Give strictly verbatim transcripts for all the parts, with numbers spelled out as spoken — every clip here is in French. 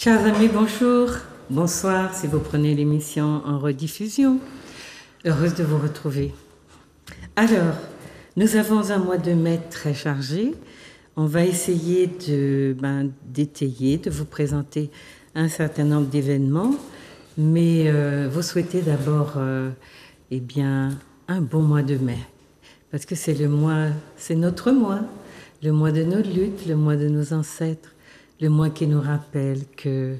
Chers amis, bonjour, bonsoir si vous prenez l'émission en rediffusion. Heureuse de vous retrouver. Alors, nous avons un mois de mai très chargé. On va essayer de, ben, d'étayer, de vous présenter un certain nombre d'événements, mais euh, vous souhaitez d'abord euh, eh bien, un bon mois de mai, parce que c'est le mois, c'est notre mois, le mois de nos luttes, le mois de nos ancêtres, le mois qui nous rappelle que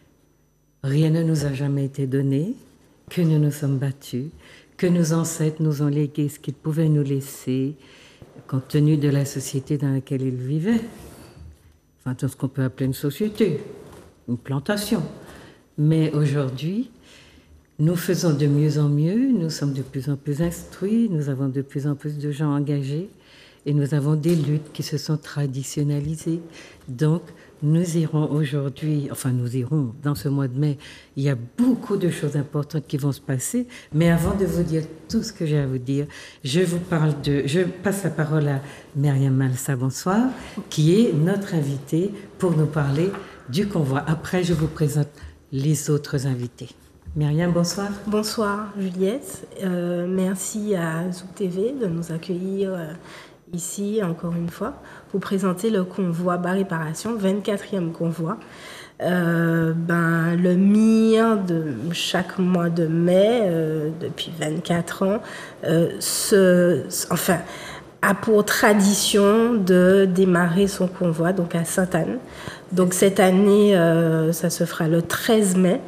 rien ne nous a jamais été donné, que nous nous sommes battus, que nos ancêtres nous ont légué ce qu'ils pouvaient nous laisser, compte tenu de la société dans laquelle ils vivaient. Enfin, tout ce qu'on peut appeler une société, une plantation. Mais aujourd'hui, nous faisons de mieux en mieux, nous sommes de plus en plus instruits, nous avons de plus en plus de gens engagés et nous avons des luttes qui se sont traditionnalisées. Donc, nous irons aujourd'hui, enfin nous irons dans ce mois de mai, il y a beaucoup de choses importantes qui vont se passer, mais avant de vous dire tout ce que j'ai à vous dire, je vous parle de, je passe la parole à Myriam Malsa, bonsoir, qui est notre invitée pour nous parler du convoi. Après, je vous présente les autres invités. Myriam, bonsoir. Bonsoir Juliette, euh, merci à Zouk T V de nous accueillir euh, ici encore une fois pour présenter le convoi Bas Réparation, vingt-quatrième convoi. Euh, ben, le M I R de chaque mois de mai, euh, depuis vingt-quatre ans, euh, se, enfin, a pour tradition de démarrer son convoi donc à Sainte-Anne. Donc cette année, euh, ça se fera le treize mai.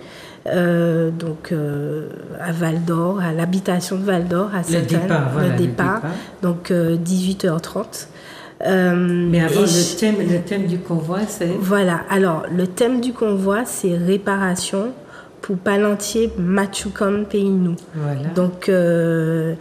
Euh, donc euh, à Val-d'Or, à l'habitation de Val-d'Or, à Sainte-Anne, le départ, voilà, le départ, le départ. Donc euh, dix-huit heures trente. Euh, Mais avant, le thème, le thème du convoi, c'est... Voilà, alors le thème du convoi, c'est réparation pour Palantir Machucan Pays Nou. Voilà. Donc euh,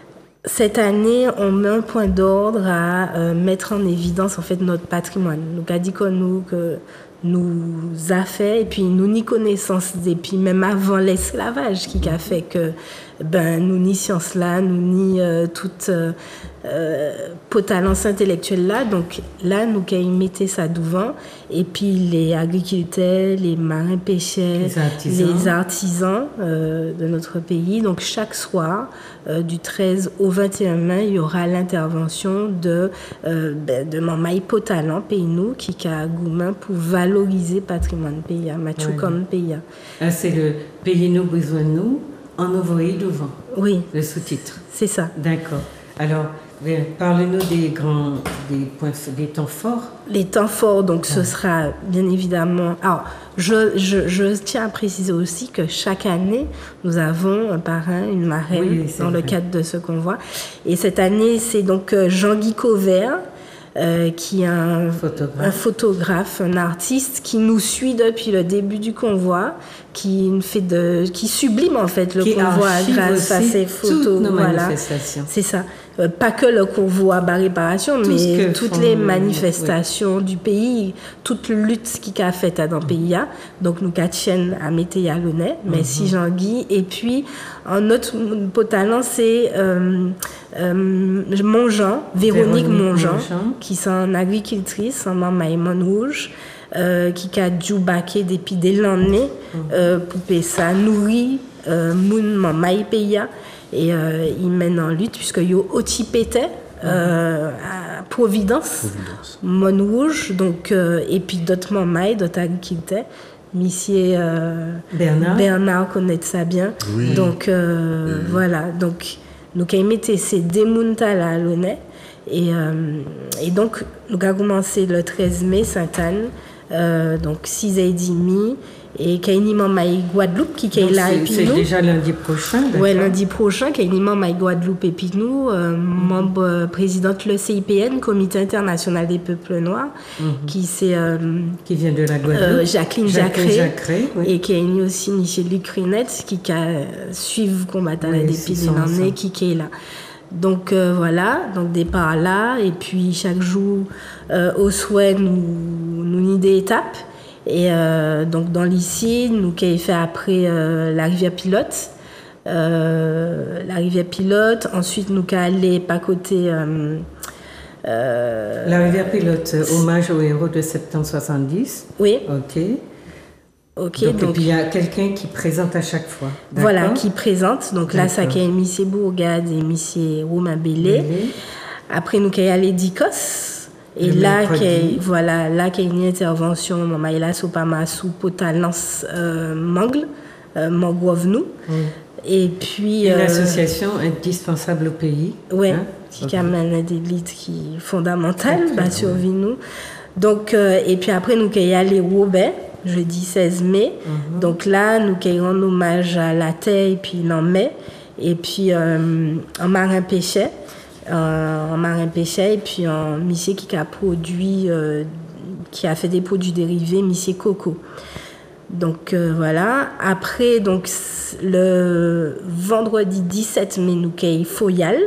cette année, on met un point d'ordre à euh, mettre en évidence en fait notre patrimoine. Donc à dit qu'on nous que nous a fait, et puis nous ni connaissance, et puis même avant l'esclavage qui a fait que ben, nous ni science là, nous ni euh, toute euh, euh, potence intellectuelle là, donc là nous qui mettez ça devant, et puis les agriculteurs, les marins pêcheurs, les artisans, les artisans euh, de notre pays, donc chaque soir euh, du treize au vingt et un mai, il y aura l'intervention de, euh, ben, de Mamaï Potalan Pays Nou qui a gourmand pour valoriser le patrimoine pays, Machucan ouais. pays. Ah, c'est le Pays Nou besoin de nous en envoyé devant. Oui. Le sous-titre. C'est ça. D'accord. Alors, parlez-nous des grands, des points, des temps forts. Les temps forts, donc, ah. ce sera bien évidemment. Alors, je, je, je tiens à préciser aussi que chaque année, nous avons un parrain, une marraine oui, dans vrai. le cadre de ce convoi. Et cette année, c'est donc Jean-Guy Covert. Euh, qui est un photographe. un photographe, un artiste qui nous suit depuis le début du convoi, qui fait de, qui sublime en fait le qui convoi grâce à ses photos. Toutes nos voilà, manifestations. C'est ça. Euh, pas que le convoi Bas Réparation, Tout mais toutes les manifestations oui. du pays, toute lutte qui a faite dans le pays. Donc nous quatre chaînes à mettre à l'honneur, mais mm-hmm. si Jean-Guy. Et puis un autre potalent, c'est euh, euh, Monjean, Véronique, Véronique Monjean, Monjean, qui est en agricultrice, en Maïmon Rouge. Euh, qui a dû baquer depuis des l'année euh, pour ça nourrir euh, moun mamay peya et euh, il mène en lutte puisque yo otipete euh, à Providence, Providence. Mon Rouge donc euh, et puis d'autres mamay d'autres agriculteurs Monsieur euh, Bernard Bernard connaît ça bien oui. donc euh, oui. voilà donc nous qui mettez ces démounta là à l'honneur et, euh, et donc nous avons commencé le treize mai Sainte-Anne. Euh, donc six et demi et Kainimam Maï Guadeloupe qui est là et puis c'est déjà lundi prochain. Ouais, lundi prochain Kainimam Maï Guadeloupe et puis nous euh, mm-hmm. membre euh, présidente le C I P N Comité international des peuples noirs mm-hmm. qui c'est euh, qui vient de la Guadeloupe euh, Jacqueline Jacquet, Jacquet oui. et qui est aussi Michel Lucrinette qui a suivi combattant oui, depuis des années qui est là. Donc euh, voilà, donc départ là, et puis chaque jour euh, au souhait nous nous avons des étapes. Et euh, donc dans l'ici, nous qui avons fait après euh, la rivière Pilote, euh, la rivière Pilote, ensuite nous qui allé pas côté. Euh, euh, la rivière Pilote, hommage aux héros de septembre soixante-dix. Oui. Ok. Ok, donc, donc et puis il y a quelqu'un qui présente à chaque fois. Voilà, qui présente. Donc là, ça D'accord. qui est Missy Bourgade et Missy Romain Bélé. Bélé. Après, nous, qui allé d'Icos. Et Le là, mercredi. qu'il voilà, là, qu'il y a une intervention, maman, il a sopama sous potalance euh, mangle, euh, mangrove-nous. Mm. Et puis. Une euh, association indispensable au pays. Oui, hein? qui Okay. amène des luttes qui fondamentales, Okay, bah, survie nous. Donc, euh, et puis après, nous, qu'il y a les Robert, jeudi seize mai. Mm-hmm. Donc là, nous, qu'il y a un hommage à la terre, et puis en mai. Et puis, euh, en marin pêchait. Euh, en marin pêchait, et puis en monsieur qui a produit, euh, qui a fait des produits dérivés, monsieur Coco. Donc euh, voilà. Après, donc, le vendredi dix-sept mai, nous, qu'il y a Foyal.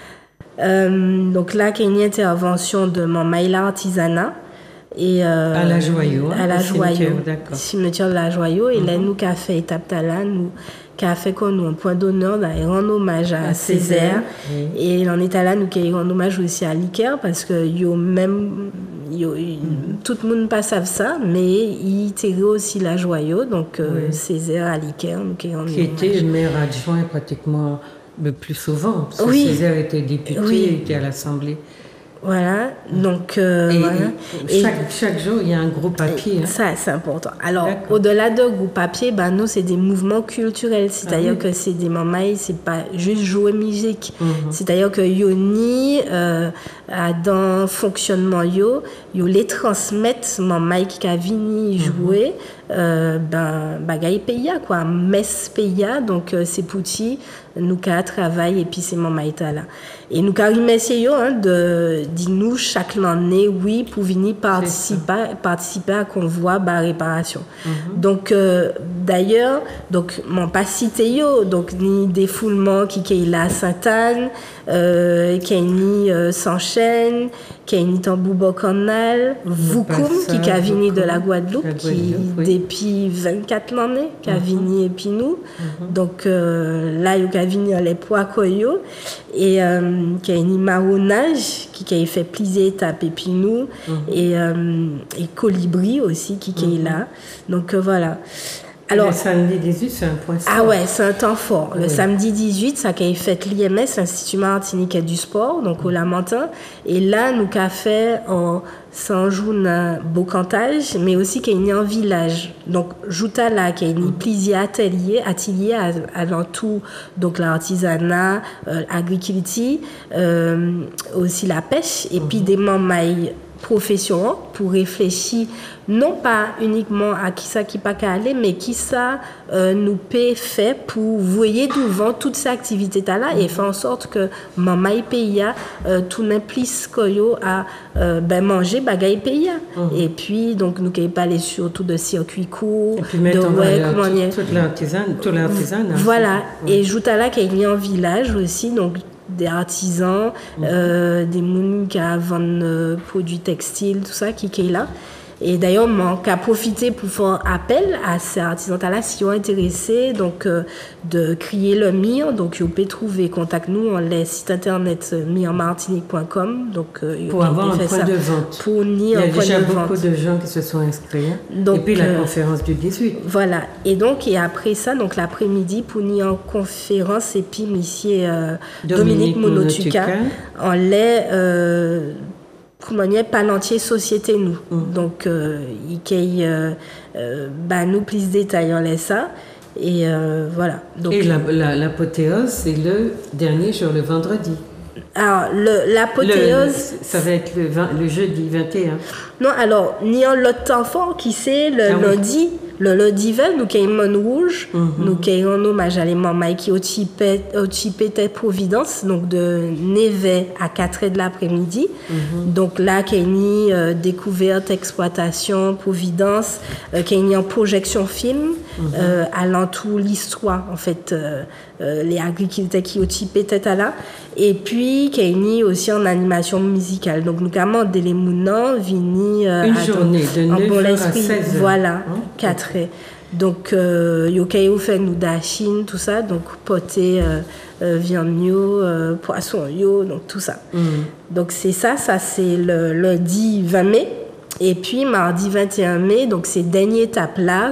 Euh, donc là, il y a une intervention de mon Maïla Artisanat. Et, euh, à la Joyau. À la Joyau. D'accord. Cimetière de la Joyau. Et mm-hmm. là, nous, qui a fait étape Tala, nous, qui a fait qu'on nous un point d'honneur, et rendre hommage à, à Césaire. Césaire. Oui. Et en état là, nous, qui rend hommage aussi à l'Iker, parce que yo même, yo, mm-hmm. tout le monde pas savent ça, mais il tirait aussi la Joyau. Donc, euh, oui. Césaire à l'Iker, nous, qui rend Qui était le maire adjoint pratiquement. Mais plus souvent, parce que oui. Césaire était député, oui. il était à l'Assemblée. Voilà, donc euh, et, voilà. Et chaque, et chaque jour, il y a un groupe papier. Hein. Ça, c'est important. Alors, D'accord. au-delà de groupe papier, ben, nous, c'est des mouvements culturels. C'est-à-dire ah, oui. que c'est des mamans, c'est pas juste jouer musique. Mm-hmm. C'est-à-dire que Yoni, euh, dans le fonctionnement, yo, yo les transmettent, maman qui a vini jouer, mm-hmm. euh, ben, bagaille paya, quoi. Messe paya, donc euh, c'est pouti, nous qu'à travail, et puis c'est maman là. Et nous avons remercié hein, de, de nous chaque année, oui, pour venir participer, participer à convoi de la réparation. Mm-hmm. Donc, euh, d'ailleurs, donc, mon pas cité yo, donc, ni défoulement qui est là à Sainte-Anne, euh, qui est ni euh, S'enchaîne, qui est ni Tamboubo Canal, Voukoum, qui est venu de la Guadeloupe, la Guadeloupe qui, oui. depuis vingt-quatre années, qui a venu et puis nous. Mm-hmm. Donc, euh, là, il y a venu les poids koyo. Et euh, qui a une marronnage qui a fait plusieurs étapes et puis nous mm-hmm. et, euh, et colibri aussi qui, qui mm-hmm. est là donc euh, voilà. Alors, le samedi dix-huit, c'est un point fort. Ah ouais, c'est un temps fort. Oui. Le samedi dix-huit, ça a fait l'I M S, l'Institut Martiniquais du Sport, donc au Lamentin. Et là, nous avons fait en Saint-Joun Beaucantage, mais aussi qu'il y a un village. Donc, Jouta là, qu'il y a une plusieurs ateliers, ateliers à, à l'entour, donc l'artisanat, euh, l'agriculture, euh, aussi la pêche, et mm-hmm. puis des mamailles profession pour réfléchir non pas uniquement à qui ça qui pas qu'à aller mais qui ça euh, nous peut faire pour voyer devant toute cette activité là et faire en sorte que maman pays euh, tout n'implique koyo à euh, ben manger bagaille pays mm-hmm. et puis donc nous qui parler surtout de circuit court et puis mettre de ouais, comment tout, toute l'artisan tout l'artisan voilà ouais. Et Jouta là qu'il y a un village aussi donc des artisans, mmh. euh, des mouns qui vendent euh, produits textiles, tout ça, qui, qui est là. Et d'ailleurs, on a profité pour faire appel à ces artisans-là si ils sont intéressés, donc euh, de crier le mire. Donc, vous pouvez trouver, contact nous, on les site internet mire martinique point com. Donc, euh, pour avoir un point ça. de vente. Pour Il y a un déjà point de beaucoup vente. de gens qui se sont inscrits. Donc, et puis la euh, conférence du dix-huit. Voilà. Et donc, et après ça, donc l'après-midi, pour ni en conférence, et puis monsieur euh, Dominique, Dominique Monotuka, on les... Euh, comment dire, Palantier Société nous. Mm. Donc, euh, il y a euh, euh, bah, nous plus de détails en laisse ça. Et euh, voilà. Donc, et la, la, l'apothéose, c'est le dernier jour, le vendredi. Alors, le, l'apothéose... Le, ça va être le, vingt, le jeudi vingt et un. Non, alors, ni en l'autre enfant qui c'est le ah, lundi... Oui. Le lundi vingt, nous avons une rouge, mm-hmm. nous avons un hommage à l'élément qui au Chipete Providence, donc de neuf à quatre heures de l'après-midi. Mm-hmm. Donc là, il y a une euh, découverte, exploitation, Providence, euh, il y a une projection film, mm-hmm. euh, à l'entour l'histoire, en fait, euh, euh, les agriculteurs qui au Chipete là. Et puis, il y a une aussi en animation musicale. Donc, nous avons des les mounants, vini. Euh, Une journée de neuf heures à seize heures. Voilà, hein? quatre. Donc, euh, yokayo fait nous d'achine, tout ça, donc poté, euh, euh, viande yo, euh, poisson yo, donc tout ça. Mm. Donc, c'est ça, ça c'est le lundi vingt mai. Et puis, mardi vingt et un mai, donc c'est dernière étape là,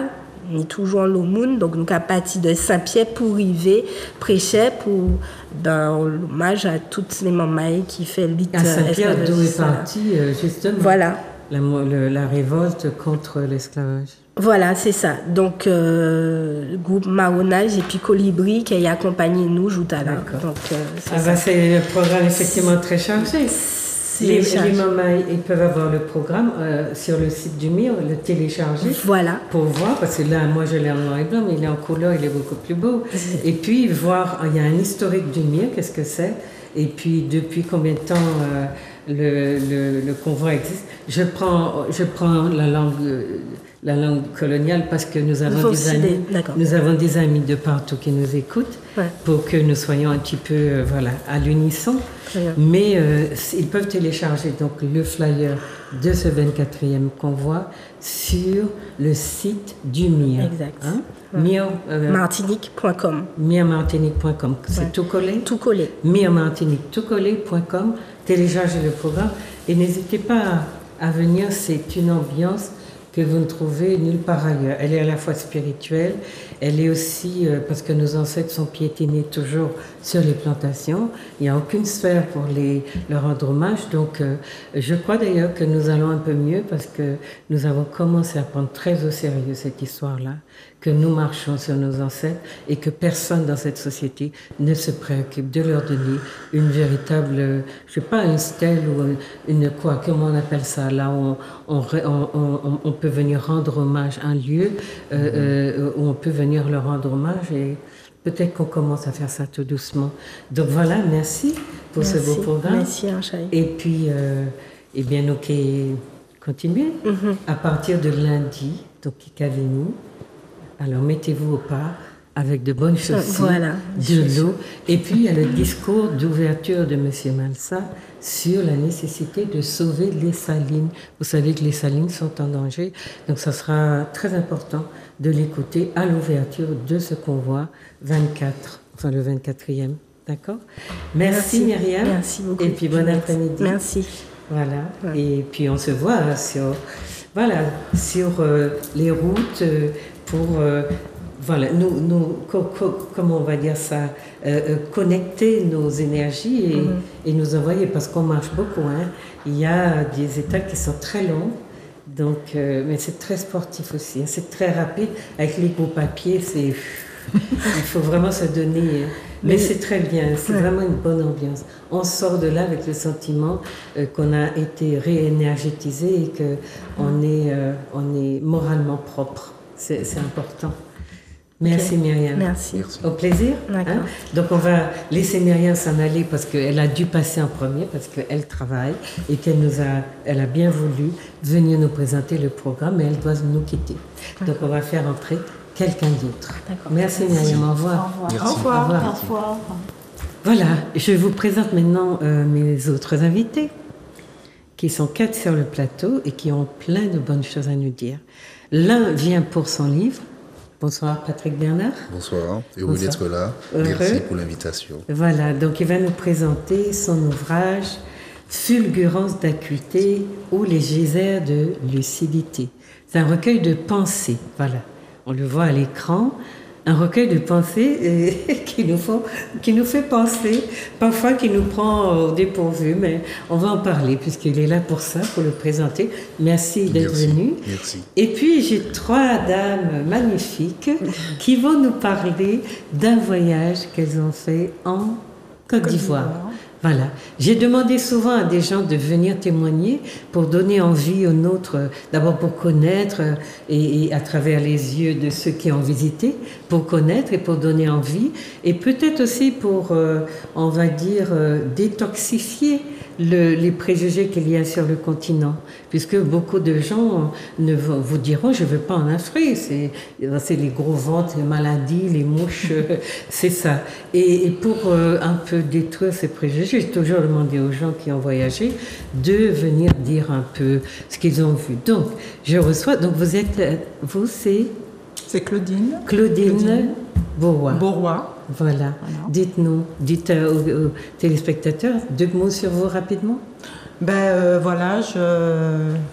ni toujours l'aumône, donc nous avons parti de Saint-Pierre pour arriver, prêcher pour dans l'hommage à toutes les mamans qui fait l'it. À Saint-Pierre, d'où est parti justement voilà. la, le, la révolte contre l'esclavage. Voilà, c'est ça. Donc, euh, groupe Marronnage et puis Colibri qui a accompagné nous, Joutala. Donc, euh, c'est ah bah c'est un programme effectivement très chargé. Les, les mamans, ils peuvent avoir le programme euh, sur le site du M I R, le télécharger. Voilà. Pour voir, parce que là, moi je l'ai en noir et blanc, mais il est en couleur, il est beaucoup plus beau. Et puis voir, il y a un historique du M I R, qu'est-ce que c'est? Et puis depuis combien de temps euh, le, le, le convoi existe? Je prends, je prends la langue, la langue coloniale parce que nous avons, des amis, nous avons des amis de partout qui nous écoutent, ouais. Pour que nous soyons un petit peu euh, voilà, à l'unisson. Mais euh, ils peuvent télécharger donc, le flyer de ce vingt-quatrième convoi sur le site du M I R. Exact. Hein? Ouais. M I R Martinique point com. M I R Martinique point com. C'est ouais. Tout collé? Tout collé. M I R Martinique tout collé point com. Téléchargez le programme et n'hésitez pas à, à venir. C'est une ambiance que vous ne trouvez nulle part ailleurs. Elle est à la fois spirituelle, elle est aussi, euh, parce que nos ancêtres sont piétinés toujours sur les plantations, il n'y a aucune sphère pour les, leur rendre hommage, donc euh, je crois d'ailleurs que nous allons un peu mieux parce que nous avons commencé à prendre très au sérieux cette histoire-là, que nous marchons sur nos ancêtres et que personne dans cette société ne se préoccupe de leur donner une véritable, je ne sais pas, une stèle ou une quoi, comment on appelle ça, là on, on, on, on, on peut venir rendre hommage à un lieu euh, euh, où on peut venir leur rendre hommage et peut-être qu'on commence à faire ça tout doucement. Donc voilà, merci pour merci, ce beau programme. Merci, Anchaï. Et puis, euh, eh bien, nous qui continuons mm-hmm. à partir de lundi, donc Kikaveni. Alors mettez-vous au pas avec de bonnes chaussures, voilà, de l'eau. Et puis il y a le discours d'ouverture de M. Malsa sur la nécessité de sauver les salines. Vous savez que les salines sont en danger, donc ça sera très important de l'écouter à l'ouverture de ce convoi vingt-quatre, enfin le vingt-quatrième. D'accord? Merci, Merci Myriam. Merci beaucoup. Et puis bon après-midi. Merci. Voilà. Ouais. Et puis on se voit sur, voilà, sur euh, les routes. Euh, pour, euh, voilà, nous, nous co- co- comment on va dire ça, euh, euh, connecter nos énergies et, mm-hmm. et nous envoyer, parce qu'on marche beaucoup, hein. Il y a des étapes qui sont très longues, donc, euh, mais c'est très sportif aussi, hein. C'est très rapide, avec les gros papiers, c'est, il faut vraiment se donner, hein. Mais, mais c'est très bien, c'est ouais. Vraiment une bonne ambiance. On sort de là avec le sentiment euh, qu'on a été réénergétisé et qu'on est, euh, on est moralement propre. C'est, c'est important. Merci okay. Myriam. Merci. Au plaisir. D'accord. Hein? Donc on va laisser Myriam s'en aller parce qu'elle a dû passer en premier, parce qu'elle travaille et qu'elle nous a, elle a bien voulu venir nous présenter le programme, mais elle doit nous quitter. D'accord. Donc on va faire entrer quelqu'un d'autre. D'accord. Merci, Merci Myriam. Au revoir. Au revoir. Au revoir. Au revoir. Au revoir. Voilà, je vous présente maintenant euh, mes autres invités, qui sont quatre sur le plateau et qui ont plein de bonnes choses à nous dire. L'un vient pour son livre. Bonsoir Patrick Bernard. Bonsoir, heureux d'être là. Heureux. Merci pour l'invitation. Voilà, donc il va nous présenter son ouvrage Fulgurance d'acuité ou les geysers de lucidité. C'est un recueil de pensées, voilà. On le voit à l'écran. Un recueil de pensées euh, qui, nous font, qui nous fait penser, parfois qui nous prend au dépourvu, mais on va en parler puisqu'il est là pour ça, pour le présenter. Merci d'être Merci. venu. Merci. Et puis j'ai trois dames magnifiques qui vont nous parler d'un voyage qu'elles ont fait en Côte d'Ivoire. Voilà. J'ai demandé souvent à des gens de venir témoigner pour donner envie aux nôtres, d'abord pour connaître et, et à travers les yeux de ceux qui ont visité, pour connaître et pour donner envie, et peut-être aussi pour, euh, on va dire, euh, détoxifier le, les préjugés qu'il y a sur le continent, puisque beaucoup de gens ne vont, vous diront je ne veux pas en Afrique, c'est, c'est les gros ventres, les maladies, les mouches, c'est ça. Et, et pour euh, un peu détruire ces préjugés, j'ai toujours demandé aux gens qui ont voyagé de venir dire un peu ce qu'ils ont vu. Donc, je reçois, donc vous êtes, vous c'est C'est Claudine. Claudine, Claudine Beauroy. Beauroy. Voilà. voilà. Dites-nous, dites euh, aux, aux téléspectateurs deux mots sur vous rapidement. Ben euh, voilà, je,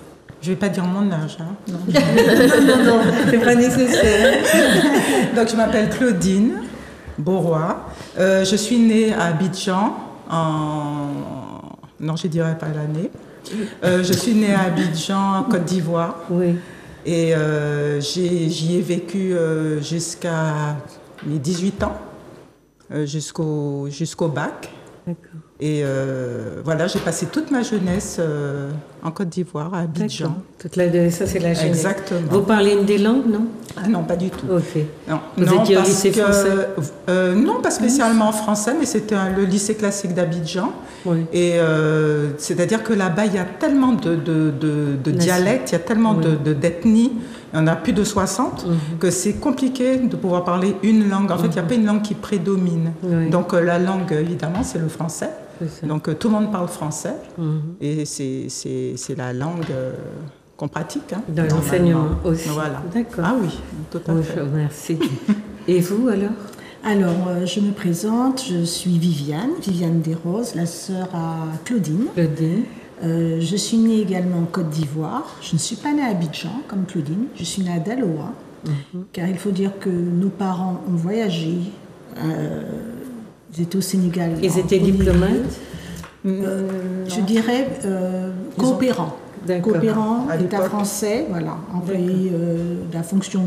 je ne vais pas dire mon âge. Hein. Non, non, non, c'est pas nécessaire. Donc, je m'appelle Claudine Beauroy. Euh, je suis née à Abidjan en... Non, je ne dirais pas l'année. Euh, je suis née à Abidjan, en Côte d'Ivoire. Oui. Et euh, j'ai, j'y ai vécu euh, jusqu'à mes dix-huit ans, euh, jusqu'au, jusqu'au bac. D'accord. Et euh, voilà, j'ai passé toute ma jeunesse euh, en Côte d'Ivoire, à Abidjan. D'accord. Toute la, ça, c'est la jeunesse. Exactement. Vous parlez une des langues, non? Ah non, pas du tout. Ok. Non, Vous non, étiez au parce lycée que, français? euh, Non, pas spécialement en français, mais c'était un- le lycée classique d'Abidjan. Oui. Et euh, c'est-à-dire que là-bas, il y a tellement de, de, de, de dialectes, il y a tellement Oui. de, de, d'ethnies, il y en a plus de soixante, Mhm. que c'est compliqué de pouvoir parler une langue. En fait, il n'y a pas une langue qui prédomine. Oui. Donc euh, la langue, évidemment, c'est le français. C'est ça. Donc euh, tout le monde parle français. Mhm. Et c'est, c'est, c'est la langue euh, qu'on pratique. Hein, Dans normalement. l'enseignement aussi. Voilà. D'accord. Ah oui, tout à Oui, fait. merci. Et vous alors? Alors, euh, je me présente, je suis Viviane, Viviane Desroses, la sœur à Claudine. Claudine. Euh, je suis née également en Côte d'Ivoire. Je ne suis pas née à Abidjan comme Claudine, je suis née à Daloa, Mhm. car il faut dire que nos parents ont voyagé. Euh, ils étaient au Sénégal. Ils en étaient premier diplomates? lieu. Euh, je dirais euh, Ils ont- coopérants. D'accord. Coopérants, À État l'époque. français, voilà, employés euh, de la fonction.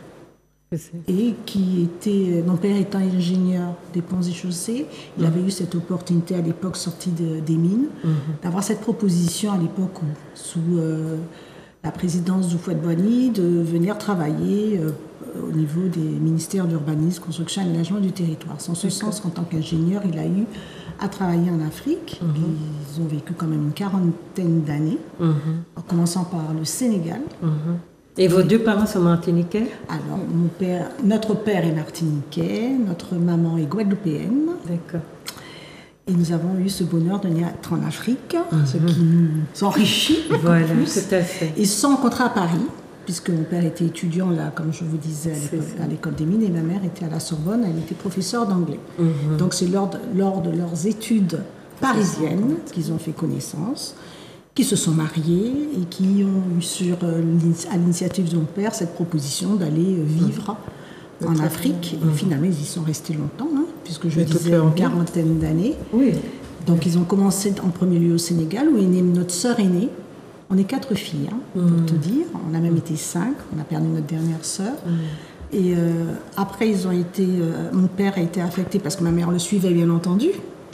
Je sais. Et qui était, mon père étant ingénieur des ponts et chaussées, il avait eu cette opportunité à l'époque sortie de- des mines, d'avoir cette proposition à l'époque où, sous euh, la présidence d'Houphouët-Boigny, de venir travailler euh, au niveau des ministères d'urbanisme, construction et aménagement du territoire. C'est en ce sens qu'en tant qu'ingénieur, il a eu à travailler en Afrique. Ils ont vécu quand même une quarantaine d'années, Mhm. en commençant par le Sénégal. Mhm. Et vos deux parents sont martiniquais? Alors, mon père, notre père est martiniquais, notre maman est guadeloupéenne, D'accord. et nous avons eu ce bonheur de naître en Afrique, ce qui nous enrichit encore Voilà, plus. tout à fait. Et sans contrat à Paris, puisque mon père était étudiant là, comme je vous disais, à C'est l'école, ça. à l'école des mines, et ma mère était à la Sorbonne, elle était professeure d'anglais. Mhm. Donc c'est lors de, lors de leurs études parisiennes qu'ils ont fait connaissance, qui se sont mariés et qui ont eu sur, euh, l'ini- à l'initiative de mon père cette proposition d'aller euh, vivre en Afrique. Et finalement, ils y sont restés longtemps, hein, puisque je Mais toute disais leur une vie. quarantaine d'années. Oui. Donc ils ont commencé en premier lieu au Sénégal, où est née notre sœur aînée. On est quatre filles, hein, pour te dire. On a même été cinq. On a perdu notre dernière sœur. Et euh, après, ils ont été. euh, mon père a été affecté parce que ma mère le suivait, bien entendu,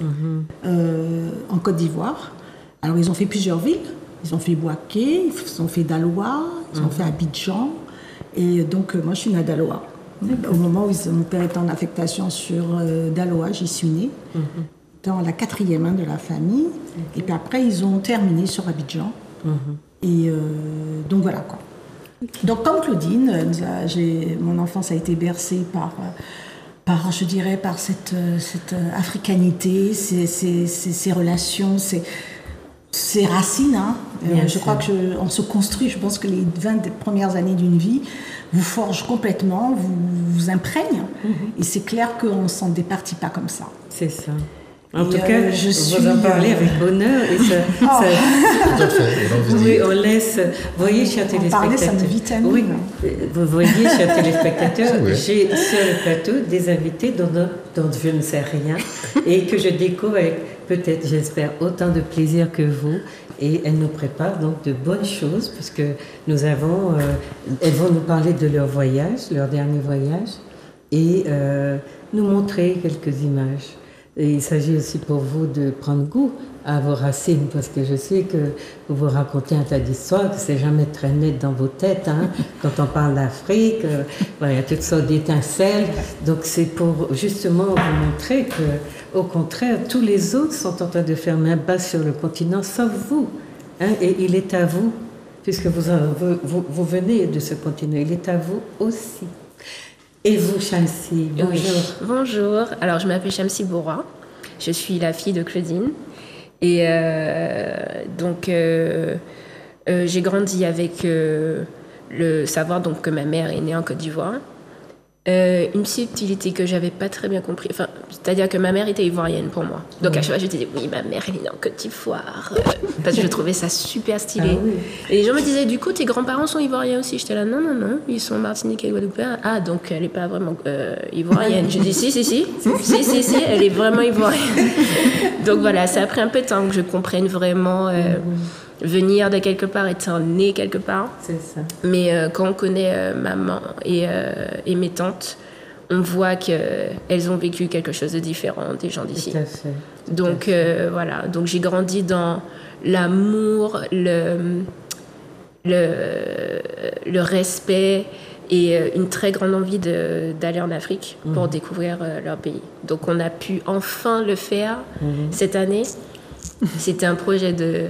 euh, en Côte d'Ivoire. Alors, ils ont fait plusieurs villes. Ils ont fait Bouaké, ils ont fait Daloa, ils ont fait Abidjan. Et donc, euh, moi, je suis née à Daloa. Au moment où ils- mon père était en affectation sur euh, Daloa, j'y suis née. Dans la quatrième hein, de la famille. Et puis après, ils ont terminé sur Abidjan. Et euh, donc voilà quoi. Donc comme Claudine, euh, nous a- j'ai- mon enfance a été bercée par, euh, par je dirais, par cette, euh, cette euh, africanité, ces, ces, ces, ces relations, ces, ces racines. Hein. Euh, Bien je sûr. crois qu'on se construit, je pense que les vingt premières années d'une vie vous forgent complètement, vous vous imprègnent. Et c'est clair qu'on ne s'en départit pas comme ça. C'est ça. En Et, tout euh, cas, je vous suis, en parlez euh, avec bonheur et ça, Oh. ça- Tout à fait. Et donc, vous oui, dites, on laisse. Vous voyez, chers En téléspectateurs. parler, ça me vitamine. Oui, vous voyez, chers téléspectateurs, Oui. j'ai sur le plateau des invités dont, dont je ne sais rien et que je découvre avec peut-être, j'espère, autant de plaisir que vous. Et elles nous préparent donc de bonnes choses puisque nous avons, euh, elles vont nous parler de leur voyage, leur dernier voyage, et euh, nous montrer quelques images. Et il s'agit aussi pour vous de prendre goût à vos racines, parce que je sais que vous vous racontez un tas d'histoires, que c'est jamais très net dans vos têtes. Hein. Quand on parle d'Afrique, euh, voilà, il y a toutes sortes d'étincelles. Donc c'est pour justement vous montrer que, au contraire, tous les autres sont en train de faire main basse sur le continent, sauf vous. Hein. Et il est à vous, puisque vous, en- vous, vous, vous venez de ce continent, il est à vous aussi. Et vous, Shamsi, bonjour. Oui. Bonjour, alors je m'appelle Shamsi Beauroy, je suis la fille de Claudine. Et euh, donc, euh, euh, j'ai grandi avec euh, le savoir donc, que ma mère est née en Côte d'Ivoire. Euh, une subtilité que j'avais pas très bien compris, enfin, C'est-à-dire que ma mère était ivoirienne pour moi. Donc à chaque fois, je disais, oui, ma mère, elle est née en Côte d'Ivoire. Euh, parce que je trouvais ça super stylé. Ah, oui. Et les gens me disaient, du coup, tes grands-parents sont ivoiriens aussi. J'étais là, non, non, non, ils sont martiniquais et guadeloupéens. Ah, donc elle n'est pas vraiment euh, ivoirienne. Je dis, si, si, si, si, si, si, elle est vraiment ivoirienne. Donc voilà, ça a pris un peu de temps que je comprenne vraiment euh, venir de quelque part, être né quelque part. C'est ça. Mais euh, quand on connaît euh, maman et, euh, et mes tantes, on voit qu'elles ont vécu quelque chose de différent des gens d'ici. Tout à fait. Tout donc, à fait. Euh, voilà. Donc, j'ai grandi dans l'amour, le, le, le respect et une très grande envie de, d'aller en Afrique pour mmh. découvrir euh, leur pays. Donc, on a pu enfin le faire mmh. cette année. C'était un projet de...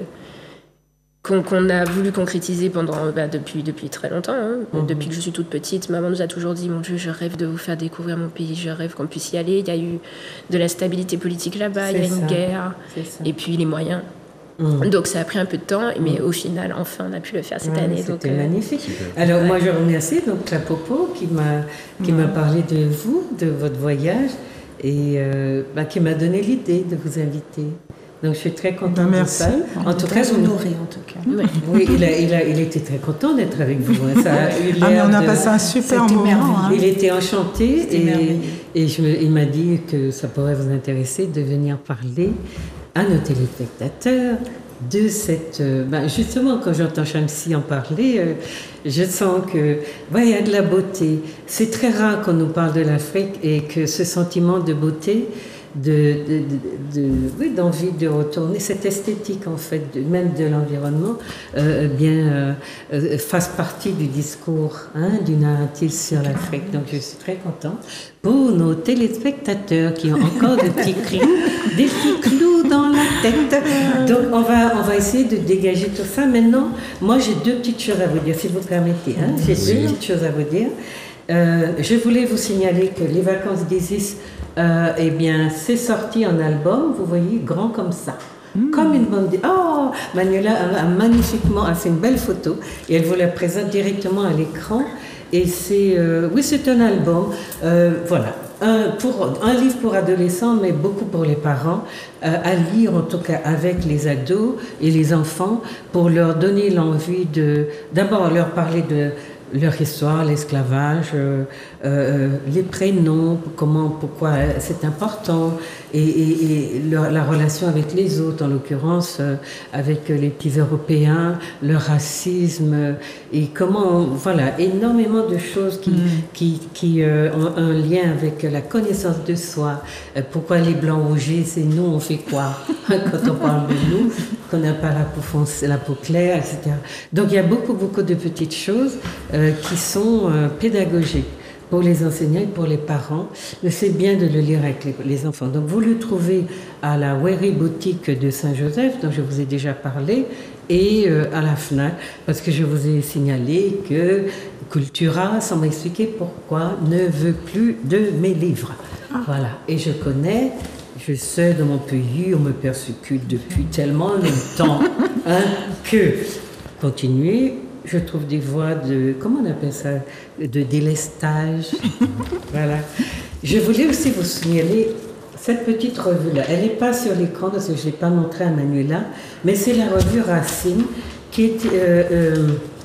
Qu'on, qu'on a voulu concrétiser pendant, bah, depuis, depuis très longtemps. Hein. Mmh. Depuis que je suis toute petite, maman nous a toujours dit, mon Dieu, je rêve de vous faire découvrir mon pays, je rêve qu'on puisse y aller. Il y a eu de l'instabilité politique là-bas, c'est il y a ça. Une guerre, et puis les moyens. Mmh. Donc ça a pris un peu de temps, mais mmh. au final, enfin, on a pu le faire cette ouais, année. C'était donc, euh... magnifique. Alors ouais. moi, je remercie donc la Popo qui m'a, qui mmh. m'a parlé de vous, de votre voyage, et euh, bah, qui m'a donné l'idée de vous inviter. Donc je suis très contente ben, merci. de ça. En tout cas, honoré en tout cas. Oui, oui il, a, il, a, il était très content d'être avec vous. Hein. Ça a eu ah, mais on a de... passé un super moment. Hein. Il était enchanté et, et je, il m'a dit que ça pourrait vous intéresser de venir parler à nos téléspectateurs de cette... Ben justement, quand j'entends Shamsi en parler, euh, je sens que ouais, il y a de la beauté. C'est très rare qu'on nous parle de l'Afrique et que ce sentiment de beauté... De, de, de, de, oui, d'envie de retourner, cette esthétique en fait, de, même de l'environnement, euh, bien euh, fasse partie du discours, hein, du narratif sur l'Afrique. Donc je suis très contente pour nos téléspectateurs qui ont encore des petits clous, des petits clous dans la tête. Donc on va, on va essayer de dégager tout ça. Maintenant, moi j'ai deux petites choses à vous dire, si vous permettez. Hein, j'ai oui. deux petites choses à vous dire. Euh, je voulais vous signaler que les vacances d'Isis, euh, eh bien, c'est sorti en album, vous voyez, grand comme ça. Mmh. Comme une bande. Oh, Manuela a, a magnifiquement a fait une belle photo et elle vous la présente directement à l'écran. Et c'est, euh, oui, c'est un album. Euh, voilà. Un, pour, un livre pour adolescents, mais beaucoup pour les parents, euh, à lire en tout cas avec les ados et les enfants, pour leur donner l'envie de, d'abord leur parler de leur histoire, l'esclavage, euh, euh, les prénoms, comment, pourquoi c'est important, et, et, et leur, la relation avec les autres, en l'occurrence euh, avec les petits Européens, le racisme, et comment, voilà, énormément de choses qui, mmh. qui, qui euh, ont un lien avec la connaissance de soi. Euh, pourquoi les Blancs rougissent et nous on fait quoi quand on parle de nous, qu'on n'a pas la peau foncée, la peau claire, et cetera. Donc il y a beaucoup, beaucoup de petites choses euh, qui sont euh, pédagogiques pour les enseignants et pour les parents. Mais c'est bien de le lire avec les, les enfants. Donc vous le trouvez à la Wéry Boutique de Saint-Joseph, dont je vous ai déjà parlé, et euh, à la FNAC, parce que je vous ai signalé que Cultura, sans m'expliquer pourquoi, ne veut plus de mes livres. Ah. Voilà. Et je connais... Je sais, dans mon pays, on me persécute depuis tellement longtemps hein, que, continuez, je trouve des voies de, comment on appelle ça, de délestage. Voilà. Je voulais aussi vous signaler cette petite revue-là. Elle n'est pas sur l'écran parce que je ne l'ai pas montrée à Manuela, mais c'est la revue Racine qui est euh, euh,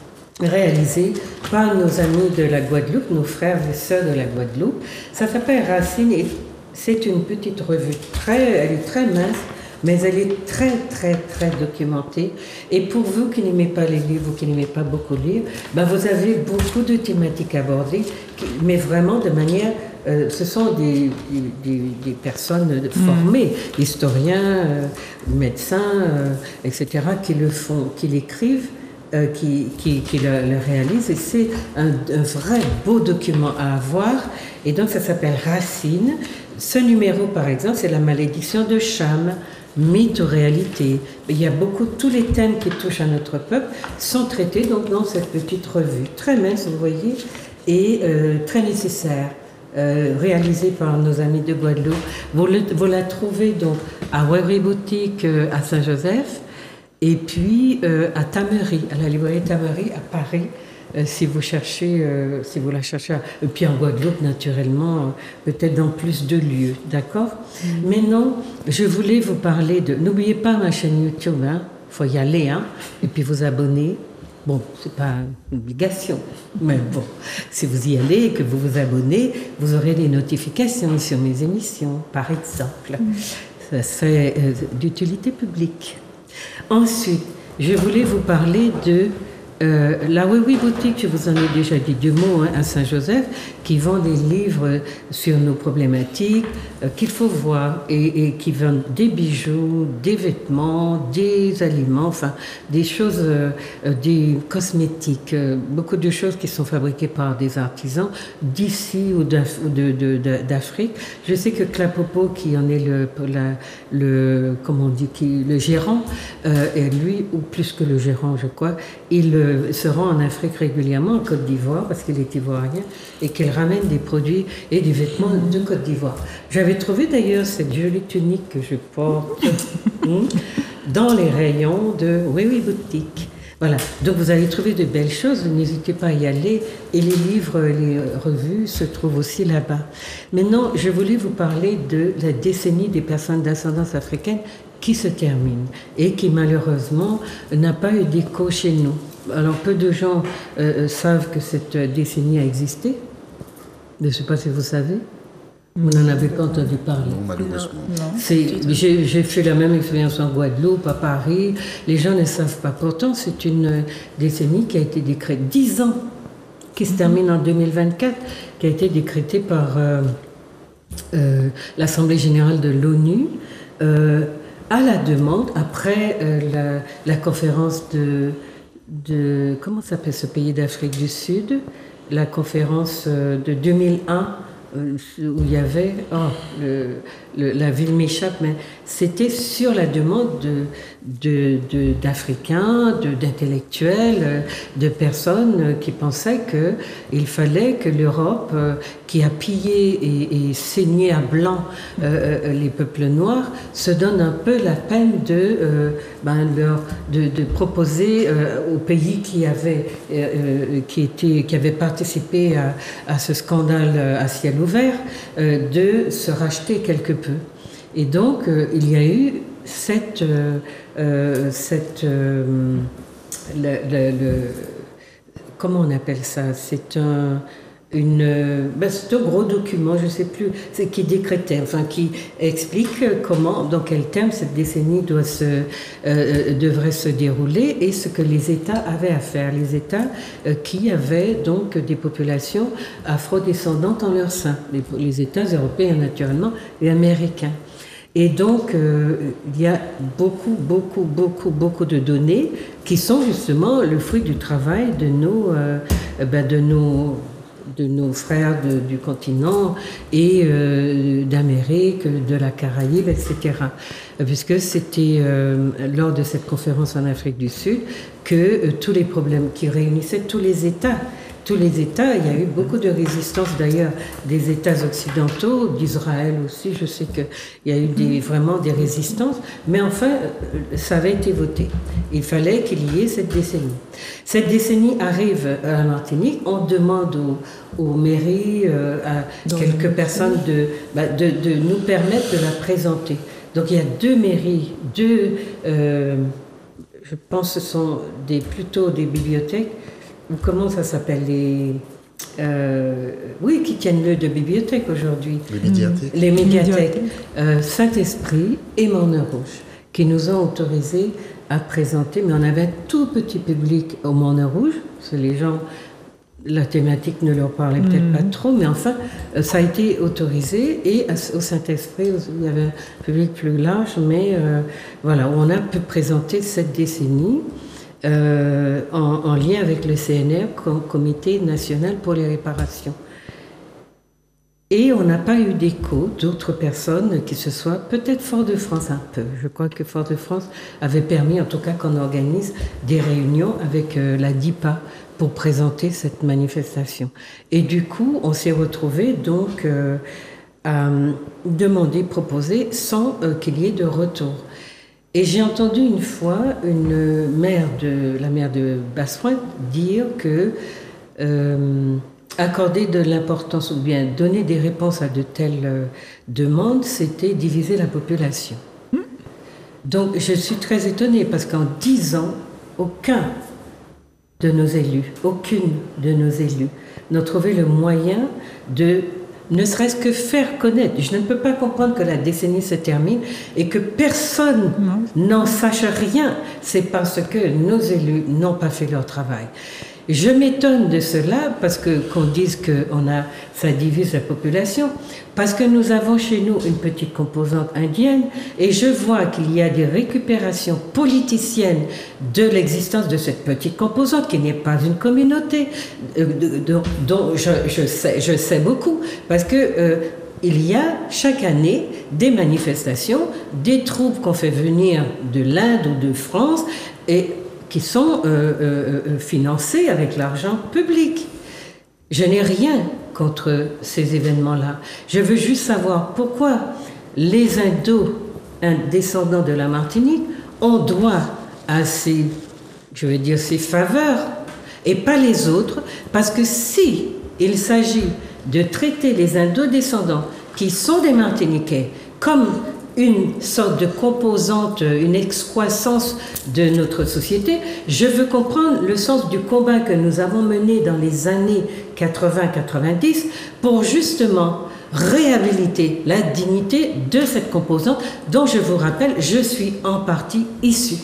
réalisée par nos amis de la Guadeloupe, nos frères et sœurs de la Guadeloupe. Ça s'appelle Racine et c'est une petite revue, très, elle est très mince, mais elle est très, très, très documentée. Et pour vous qui n'aimez pas les livres, ou qui n'aimez pas beaucoup lire, ben vous avez beaucoup de thématiques abordées, mais vraiment de manière... Euh, ce sont des, des, des personnes formées, mmh. historiens, euh, médecins, euh, et cetera, qui le font, qui l'écrivent, euh, qui, qui, qui le, le réalisent. Et c'est un, un vrai beau document à avoir. Et donc ça s'appelle Racine. Ce numéro, par exemple, c'est la malédiction de Cham, mythe ou réalité. Il y a beaucoup, tous les thèmes qui touchent à notre peuple sont traités donc dans cette petite revue, très mince, vous voyez, et euh, très nécessaire, euh, réalisée par nos amis de Guadeloupe. Vous, le, vous la trouvez donc à Wéry Boutique euh, à Saint-Joseph, et puis euh, à Tamery, à la librairie Tamery à Paris. euh, si vous cherchez, euh, si vous la cherchez, et puis en Guadeloupe, naturellement, euh, peut-être dans plus de lieux, d'accord? Mm-hmm. Maintenant, je voulais vous parler de... N'oubliez pas ma chaîne YouTube, il hein, faut y aller, hein, et puis vous abonner. Bon, c'est pas une obligation, mais bon, si vous y allez et que vous vous abonnez, vous aurez des notifications sur mes émissions, par exemple. Mm. Ça serait euh, d'utilité publique. Ensuite, je voulais vous parler de euh, la Oui Oui Boutique, je vous en ai déjà dit deux mots, hein, à Saint-Joseph, qui vend des livres sur nos problématiques euh, qu'il faut voir et, et qui vendent des bijoux, des vêtements, des aliments, enfin des choses, euh, des cosmétiques, euh, beaucoup de choses qui sont fabriquées par des artisans d'ici ou d'Af- de, de, de, d'Afrique. Je sais que Clapopo, qui en est le, la, le comment on dit, qui, le gérant, euh, et lui, ou plus que le gérant, je crois, il euh, se rend en Afrique régulièrement, en Côte d'Ivoire, parce qu'il est ivoirien, et qu'il ramène des produits et des vêtements de Côte d'Ivoire. J'avais trouvé d'ailleurs cette jolie tunique que je porte dans les rayons de Oui Oui Boutique. Voilà, donc vous allez trouver de belles choses, n'hésitez pas à y aller, et les livres, les revues se trouvent aussi là-bas. Maintenant, je voulais vous parler de la décennie des personnes d'ascendance africaine qui se termine et qui malheureusement n'a pas eu d'écho chez nous. Alors peu de gens euh, savent que cette décennie a existé. Je ne sais pas si vous savez. Vous n'en avez pas entendu parler. Non, malheureusement. Non. C'est, j'ai, j'ai fait la même expérience en Guadeloupe, à Paris. Les gens ne savent pas. Pourtant, c'est une décennie qui a été décrétée, dix ans, qui se termine en deux mille vingt-quatre, qui a été décrétée par euh, euh, l'Assemblée générale de l'ONU, euh, à la demande, après euh, la, la conférence de, de... Comment s'appelle ce pays d'Afrique du Sud? La conférence euh, de deux mille un, où il y avait, oh, le, le, la ville m'échappe, mais c'était sur la demande de, de, de, d'Africains, de, d'intellectuels, de personnes qui pensaient qu'il fallait que l'Europe, qui a pillé et, et saigné à blanc euh, les peuples noirs, se donne un peu la peine de, euh, ben, leur, de, de proposer euh, aux pays qui avaient, euh, qui étaient, qui avaient participé à, à ce scandale à ciel ouvert, euh, de se racheter quelque peu. Et donc, euh, il y a eu cette... Euh, euh, cette euh, le, le, le, comment on appelle ça? C'est un... Une, ben c'est un gros document, je ne sais plus, c'est qui décrétait, enfin qui explique comment, dans quel terme cette décennie doit se, euh, devrait se dérouler et ce que les États avaient à faire. Les États euh, qui avaient donc des populations afrodescendantes en leur sein, les, les États européens naturellement et américains. Et donc, euh, il y a beaucoup, beaucoup, beaucoup, beaucoup de données qui sont justement le fruit du travail de nos, euh, ben de nos de nos frères de, du continent et euh, d'Amérique, de la Caraïbe, et cetera. Puisque c'était euh, lors de cette conférence en Afrique du Sud que euh, tous les problèmes qui réunissaient tous les États, tous les États, il y a eu beaucoup de résistance d'ailleurs des États occidentaux, d'Israël aussi, je sais qu'il y a eu des, vraiment des résistances, mais enfin, ça avait été voté. Il fallait qu'il y ait cette décennie. Cette décennie arrive à la Martinique, on demande aux, aux mairies, euh, à Dans quelques personnes de, bah, de, de nous permettre de la présenter. Donc il y a deux mairies, deux, euh, je pense que ce sont des, plutôt des bibliothèques, ou comment ça s'appelle, les... Euh, oui, qui tiennent lieu de bibliothèque aujourd'hui. Les médiathèques. Les médiathèques. Euh, Saint-Esprit et Morne-Rouge, qui nous ont autorisés à présenter, mais on avait un tout petit public au Morne-Rouge, parce que les gens, la thématique ne leur parlait peut-être mmh. pas trop, mais enfin, ça a été autorisé, et au Saint-Esprit, il y avait un public plus large, mais euh, voilà, on a pu présenter cette décennie. Euh, en, en lien avec le C N R, comme Comité national pour les réparations. Et on n'a pas eu d'écho d'autres personnes qui se soient, peut-être Fort-de-France un peu. Je crois que Fort-de-France avait permis, en tout cas, qu'on organise des réunions avec euh, la D I P A pour présenter cette manifestation. Et du coup, on s'est retrouvés donc euh, à demander, proposer, sans euh, qu'il y ait de retour. Et j'ai entendu une fois une mère de, la mère de Basse-Pointe dire que euh, accorder de l'importance ou bien donner des réponses à de telles euh, demandes, c'était diviser la population. Mmh. Donc je suis très étonnée parce qu'en dix ans, aucun de nos élus, aucune de nos élus n'a trouvé le moyen de ne serait-ce que faire connaître. Je ne peux pas comprendre que la décennie se termine et que personne n'en sache rien. C'est parce que nos élus n'ont pas fait leur travail. Je m'étonne de cela parce que qu'on dise que on a, ça divise la population, parce que nous avons chez nous une petite composante indienne et je vois qu'il y a des récupérations politiciennes de l'existence de cette petite composante qui n'est pas une communauté, euh, dont, dont je, je, sais, je sais beaucoup, parce que euh, il y a chaque année des manifestations, des troupes qu'on fait venir de l'Inde ou de France et qui sont euh, euh, financés avec l'argent public. Je n'ai rien contre ces événements-là. Je veux juste savoir pourquoi les Indo, descendants de la Martinique, ont droit à ces, je veux dire, ces faveurs et pas les autres, parce que si il s'agit de traiter les Indo-descendants qui sont des Martiniquais comme une sorte de composante, une excroissance de notre société, je veux comprendre le sens du combat que nous avons mené dans les années quatre-vingts quatre-vingt-dix pour justement réhabiliter la dignité de cette composante dont, je vous rappelle, je suis en partie issue.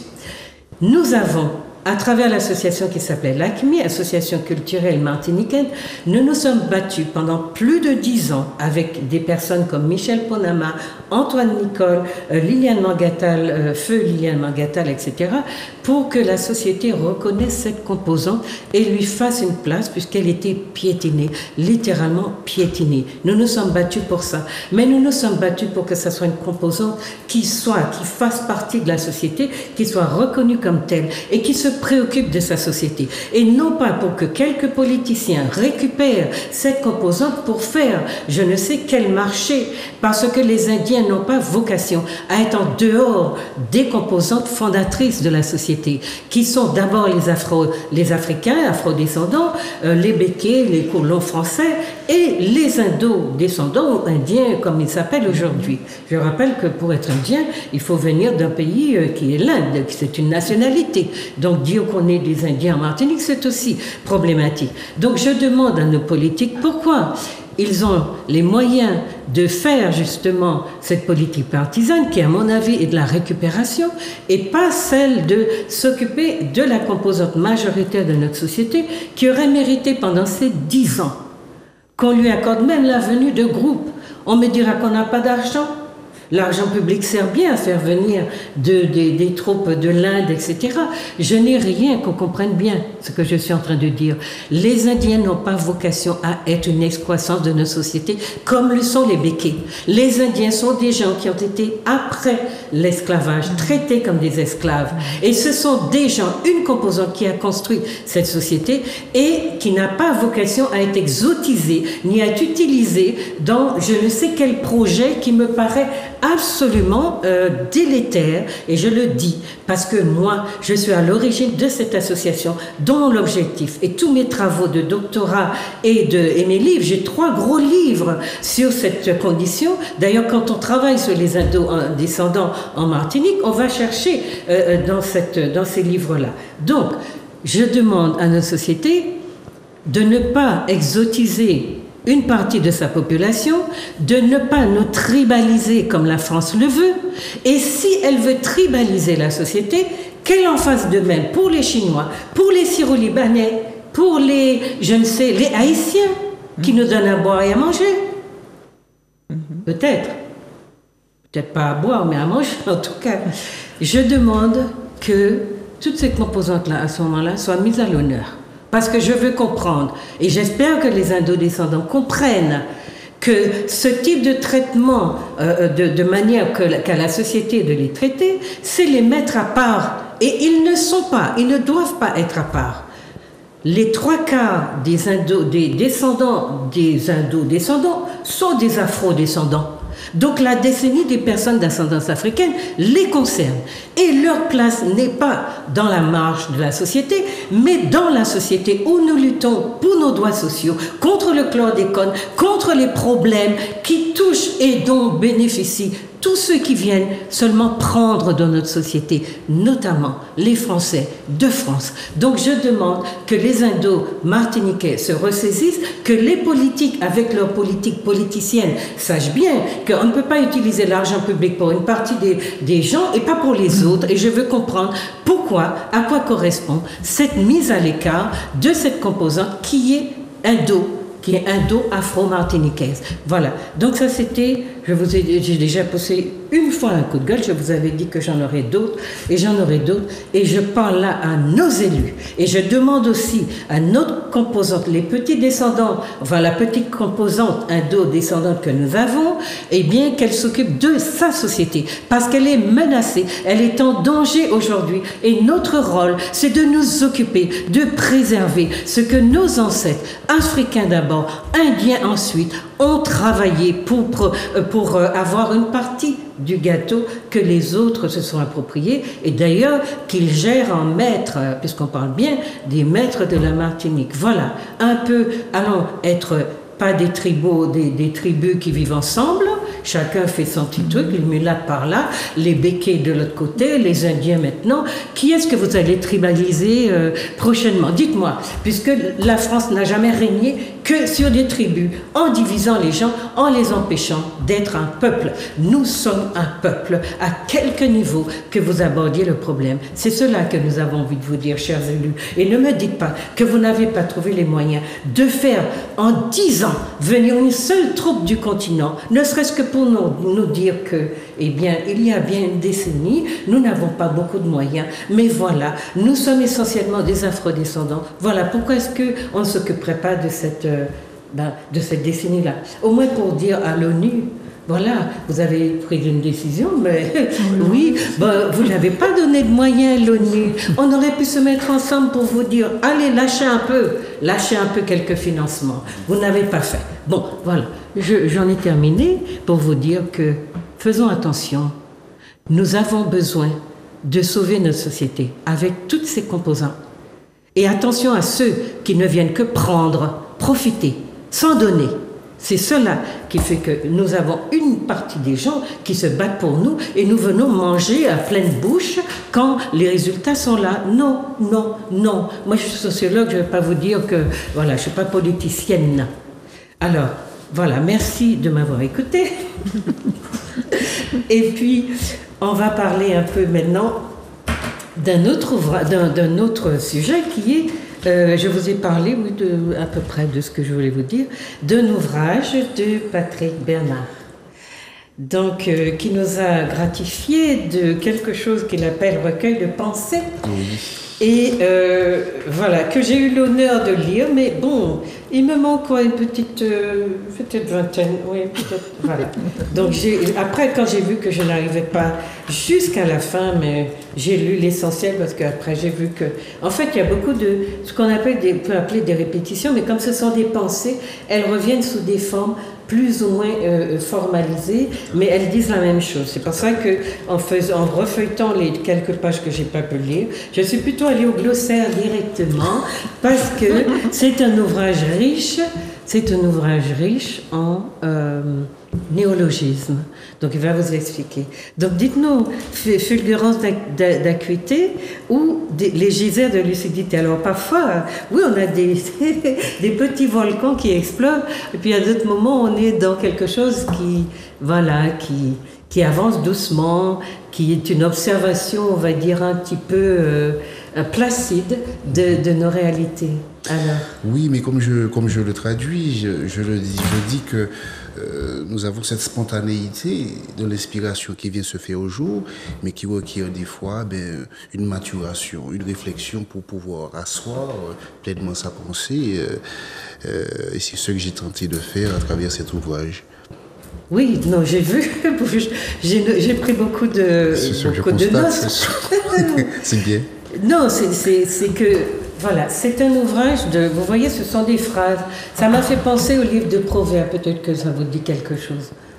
Nous avons, à travers l'association qui s'appelait l'A C M I, Association culturelle martiniquaine, nous nous sommes battus pendant plus de dix ans avec des personnes comme Michel Ponama, Antoine Nicole, euh, Liliane Mangatal, euh, Feu Liliane Mangatal, et cetera, pour que la société reconnaisse cette composante et lui fasse une place puisqu'elle était piétinée, littéralement piétinée. Nous nous sommes battus pour ça, mais nous nous sommes battus pour que ça soit une composante qui soit, qui fasse partie de la société, qui soit reconnue comme telle et qui se préoccupe de sa société. Et non pas pour que quelques politiciens récupèrent cette composante pour faire je ne sais quel marché, parce que les Indiens n'ont pas vocation à être en dehors des composantes fondatrices de la société, qui sont d'abord les, Afro, les Africains, afrodescendants, euh, les Békés, les colons français et les Indo-descendants, Indiens comme ils s'appellent aujourd'hui. Je rappelle que pour être Indien, il faut venir d'un pays euh, qui est l'Inde, c'est une nationalité. Donc dire qu'on est des Indiens en Martinique, c'est aussi problématique. Donc je demande à nos politiques pourquoi ils ont les moyens de faire justement cette politique partisane qui, à mon avis, est de la récupération et pas celle de s'occuper de la composante majoritaire de notre société qui aurait mérité pendant ces dix ans qu'on lui accorde même la venue de groupes. On me dira qu'on n'a pas d'argent. L'argent public sert bien à faire venir de, de, des troupes de l'Inde, et cetera. Je n'ai rien qu'on comprenne bien ce que je suis en train de dire. Les Indiens n'ont pas vocation à être une excroissance de nos sociétés comme le sont les Békés. Les Indiens sont des gens qui ont été, après l'esclavage, traités comme des esclaves. Et ce sont des gens, une composante qui a construit cette société et qui n'a pas vocation à être exotisée ni à être utilisée dans je ne sais quel projet qui me paraît absolument euh, délétère, et je le dis parce que moi je suis à l'origine de cette association dont l'objectif et tous mes travaux de doctorat et, de, et mes livres, j'ai trois gros livres sur cette condition. D'ailleurs, quand on travaille sur les Indo-descendants en Martinique, on va chercher euh, dans, cette, dans ces livres-là. Donc je demande à notre société de ne pas exotiser une partie de sa population, de ne pas nous tribaliser comme la France le veut, et si elle veut tribaliser la société, qu'elle en fasse de même pour les Chinois, pour les Syro-Libanais, pour les, je ne sais, les Haïtiens qui nous donnent à boire et à manger. Peut-être. Peut-être pas à boire, mais à manger en tout cas. Je demande que toutes ces composantes-là, à ce moment-là, soient mises à l'honneur. Parce que je veux comprendre, et j'espère que les Indo-descendants comprennent que ce type de traitement, euh, de, de manière que, qu'a la société de les traiter, c'est les mettre à part. Et ils ne sont pas, ils ne doivent pas être à part. Les trois quarts des, Indo, des descendants des Indo-descendants sont des Afro-descendants. Donc la décennie des personnes d'ascendance africaine les concerne. Et leur place n'est pas dans la marge de la société, mais dans la société où nous luttons pour nos droits sociaux, contre le chlordécone, contre les problèmes qui touchent et dont bénéficient tous ceux qui viennent seulement prendre dans notre société, notamment les Français de France. Donc je demande que les Indo-Martiniquais se ressaisissent, que les politiques, avec leur politique politicienne, sachent bien qu'on ne peut pas utiliser l'argent public pour une partie des, des gens et pas pour les autres. Et je veux comprendre pourquoi, à quoi correspond cette mise à l'écart de cette composante qui est indo qui est indo-afro-martiniquaise. Voilà. Donc ça, c'était, je vous ai, j'ai déjà poussé une fois un coup de gueule, je vous avais dit que j'en aurais d'autres, et j'en aurai d'autres, et je parle là à nos élus, et je demande aussi à notre composante, les petits descendants, enfin la petite composante indo-descendante que nous avons, eh bien qu'elle s'occupe de sa société, parce qu'elle est menacée, elle est en danger aujourd'hui, et notre rôle, c'est de nous occuper, de préserver ce que nos ancêtres, africains d'abord, indiens ensuite, ont travaillé pour, pour, pour avoir une partie du gâteau que les autres se sont appropriés, et d'ailleurs qu'ils gèrent en maîtres, puisqu'on parle bien des maîtres de la Martinique. Voilà, un peu, allons être pas des tribus, des, des tribus qui vivent ensemble, chacun fait son petit truc, les mulattes par là, les béquets de l'autre côté, les Indiens maintenant. Qui est-ce que vous allez tribaliser euh, prochainement? Dites-moi, puisque la France n'a jamais régné que sur des tribus, en divisant les gens, en les empêchant d'être un peuple. Nous sommes un peuple, à quelque niveau que vous abordiez le problème. C'est cela que nous avons envie de vous dire, chers élus. Et ne me dites pas que vous n'avez pas trouvé les moyens de faire en dix ans venir une seule troupe du continent, ne serait-ce que pour nous, nous dire que, eh bien, il y a bien une décennie, nous n'avons pas beaucoup de moyens, mais voilà, nous sommes essentiellement des afrodescendants. Voilà, pourquoi est-ce qu'on ne s'occuperait pas de cette, euh, ben, de cette décennie-là? Au moins pour dire à l'ONU, voilà, vous avez pris une décision, mais oui, ben, vous n'avez pas donné de moyens, l'ONU. On aurait pu se mettre ensemble pour vous dire, allez, lâchez un peu, lâchez un peu quelques financements. Vous n'avez pas fait. Bon, voilà, Je, j'en ai terminé pour vous dire que faisons attention. Nous avons besoin de sauver notre société avec toutes ses composantes. Et attention à ceux qui ne viennent que prendre, profiter, sans donner. C'est cela qui fait que nous avons une partie des gens qui se battent pour nous et nous venons manger à pleine bouche quand les résultats sont là. Non, non, non. Moi, je suis sociologue, je ne vais pas vous dire que, voilà, je ne suis pas politicienne. Alors, voilà, merci de m'avoir écouté. Et puis, on va parler un peu maintenant d'un autre, d'un, d'un autre sujet qui est... Euh, je vous ai parlé, oui, de, à peu près de ce que je voulais vous dire, d'un ouvrage de Patrick Bernard, donc, euh, qui nous a gratifié de quelque chose qu'il appelle recueil de pensées. Oui. Et euh, voilà, que j'ai eu l'honneur de lire, mais bon, il me manque quoi, une petite, euh, peut-être vingtaine, oui, peut-être, voilà. Donc j'ai, après, quand j'ai vu que je n'arrivais pas jusqu'à la fin, mais j'ai lu l'essentiel parce qu'après j'ai vu que, en fait, il y a beaucoup de, ce qu'on appelle des, peut appeler des répétitions, mais comme ce sont des pensées, elles reviennent sous des formes plus ou moins euh, formalisées, mais elles disent la même chose. C'est pour ça que, en, faisant, en refeuilletant les quelques pages que j'ai pas pu lire, je suis plutôt allée au glossaire directement parce que c'est un ouvrage riche, c'est un ouvrage riche en euh, néologisme. Donc il va vous expliquer. Donc dites-nous, fulgurance d'acuité ou des, les geysers de lucidité. Alors parfois, oui, on a des, des petits volcans qui explosent, et puis à d'autres moments, on est dans quelque chose qui, voilà, qui, qui avance doucement, qui est une observation, on va dire, un petit peu euh, placide de, de nos réalités. Alors. Oui, mais comme je, comme je le traduis, je, je le dis, je dis que euh, nous avons cette spontanéité de l'inspiration qui vient se faire au jour, mais qui requiert des fois ben, une maturation, une réflexion pour pouvoir asseoir euh, pleinement sa pensée. Euh, euh, et c'est ce que j'ai tenté de faire à travers cet ouvrage. Oui, non, j'ai vu, j'ai, j'ai pris beaucoup de, beaucoup de notes. C'est bien. Non, c'est, c'est, c'est que, voilà, c'est un ouvrage de, vous voyez, ce sont des phrases. Ça m'a fait penser au livre de Proverbes, peut-être que ça vous dit quelque chose.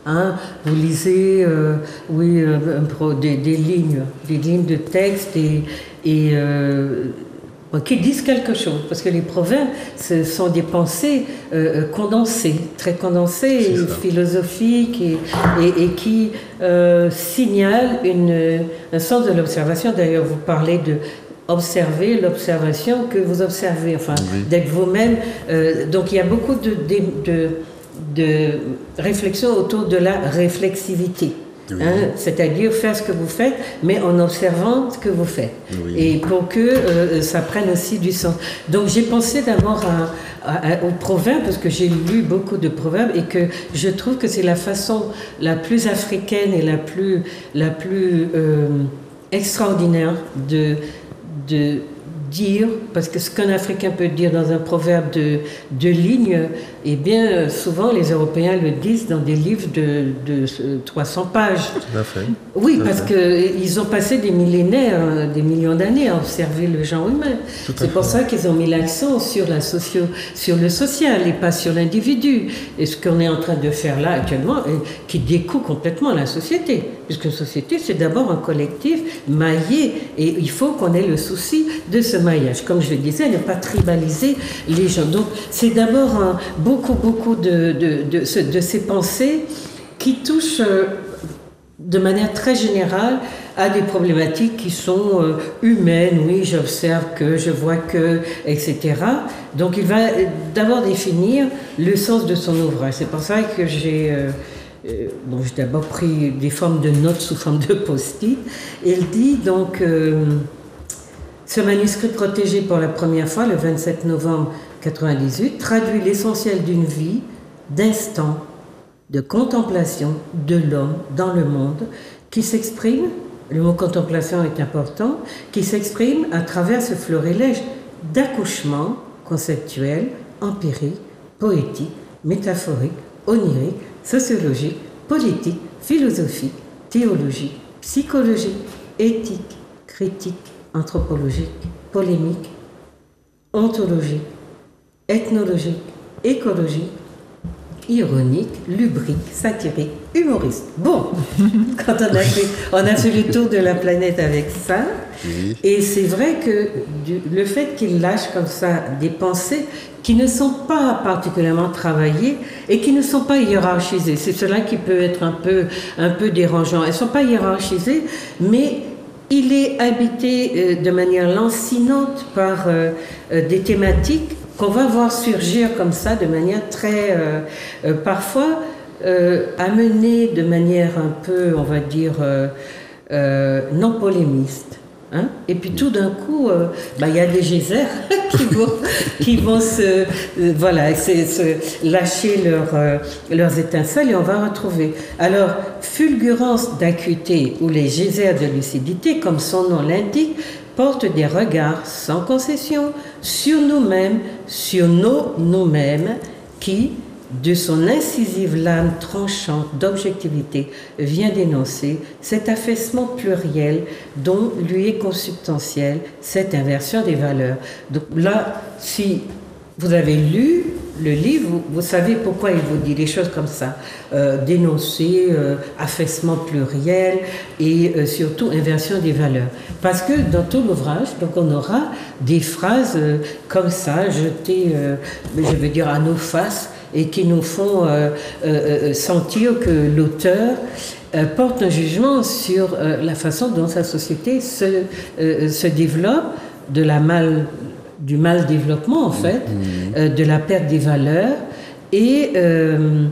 Hein, vous lisez, euh, oui, euh, des, des lignes, des lignes de texte et, et euh, qui disent quelque chose, parce que les proverbes, ce sont des pensées euh, condensées, très condensées, et philosophiques, et, et, et qui euh, signalent une, un sens de l'observation. D'ailleurs, vous parlez de observer l'observation que vous observez, enfin, oui. d'être vous-même. Euh, donc, il y a beaucoup de, de, de, de réflexion autour de la réflexivité. Oui. Hein, c'est-à-dire faire ce que vous faites, mais en observant ce que vous faites. Oui. Et pour que euh, ça prenne aussi du sens. Donc j'ai pensé d'abord à, à, à, aux proverbes, parce que j'ai lu beaucoup de proverbes, et que je trouve que c'est la façon la plus africaine et la plus, la plus euh, extraordinaire de, de dire, parce que ce qu'un Africain peut dire dans un proverbe de, de lignes, eh bien, souvent les Européens le disent dans des livres de, de trois cents pages. Tout à fait. Oui, Tout parce qu'ils ont passé des millénaires, des millions d'années à observer le genre humain. C'est pour ça qu'ils ont mis l'accent sur, la socio, sur le social et pas sur l'individu. Et ce qu'on est en train de faire là actuellement, qui découle complètement la société. Puisque la société, c'est d'abord un collectif maillé, et il faut qu'on ait le souci de ce maillage. Comme je le disais, ne pas tribaliser les gens. Donc, c'est d'abord un, beaucoup, beaucoup de, de, de, de, de ces pensées qui touchent euh, de manière très générale à des problématiques qui sont euh, humaines. Oui, j'observe que, je vois que, et cetera. Donc, il va d'abord définir le sens de son ouvrage. C'est pour ça que j'ai... Euh, Euh, bon, j'ai d'abord pris des formes de notes sous forme de post-it. Il dit donc, euh, ce manuscrit protégé pour la première fois le vingt-sept novembre mille neuf cent quatre-vingt-dix-huit traduit l'essentiel d'une vie, d'instants, de contemplation de l'homme dans le monde, qui s'exprime, le mot contemplation est important, qui s'exprime à travers ce florilège d'accouchements conceptuels, empiriques, poétiques, métaphoriques, oniriques, sociologique, politique, philosophique, théologique, psychologique, éthique, critique, anthropologique, polémique, ontologique, ethnologique, écologique, ironique, lubrique, satirique, humoriste. Bon, quand on a fait, on a fait le tour de la planète avec ça, oui. Et c'est vrai que du, le fait qu'il lâche comme ça des pensées qui ne sont pas particulièrement travaillées et qui ne sont pas hiérarchisées, c'est cela qui peut être un peu, un peu dérangeant. Elles ne sont pas hiérarchisées, mais il est habité euh, de manière lancinante par euh, euh, des thématiques qu'on va voir surgir comme ça de manière très, euh, euh, parfois, euh, amenée de manière un peu, on va dire, euh, euh, non polémiste. Hein? Et puis tout d'un coup, il euh, bah, y a des geysers qui vont, qui vont se, euh, voilà, se, se lâcher leur, euh, leurs étincelles et on va retrouver. Alors, fulgurance d'acuité ou les geysers de lucidité, comme son nom l'indique, portent des regards sans concession sur nous-mêmes, sur nos nous-mêmes, qui, de son incisive lame tranchante d'objectivité, vient dénoncer cet affaissement pluriel dont lui est consubstantielle cette inversion des valeurs. Donc là, si vous avez lu le livre, vous, vous savez pourquoi il vous dit des choses comme ça. Euh, dénoncer, euh, affaissement pluriel et euh, surtout inversion des valeurs. Parce que dans tout l'ouvrage, donc on aura des phrases euh, comme ça, jetées, euh, je veux dire, à nos faces, et qui nous font euh, euh, sentir que l'auteur euh, porte un jugement sur euh, la façon dont sa société se, euh, se développe, de la mal, du mal développement en fait, mmh. euh, de la perte des valeurs, et euh,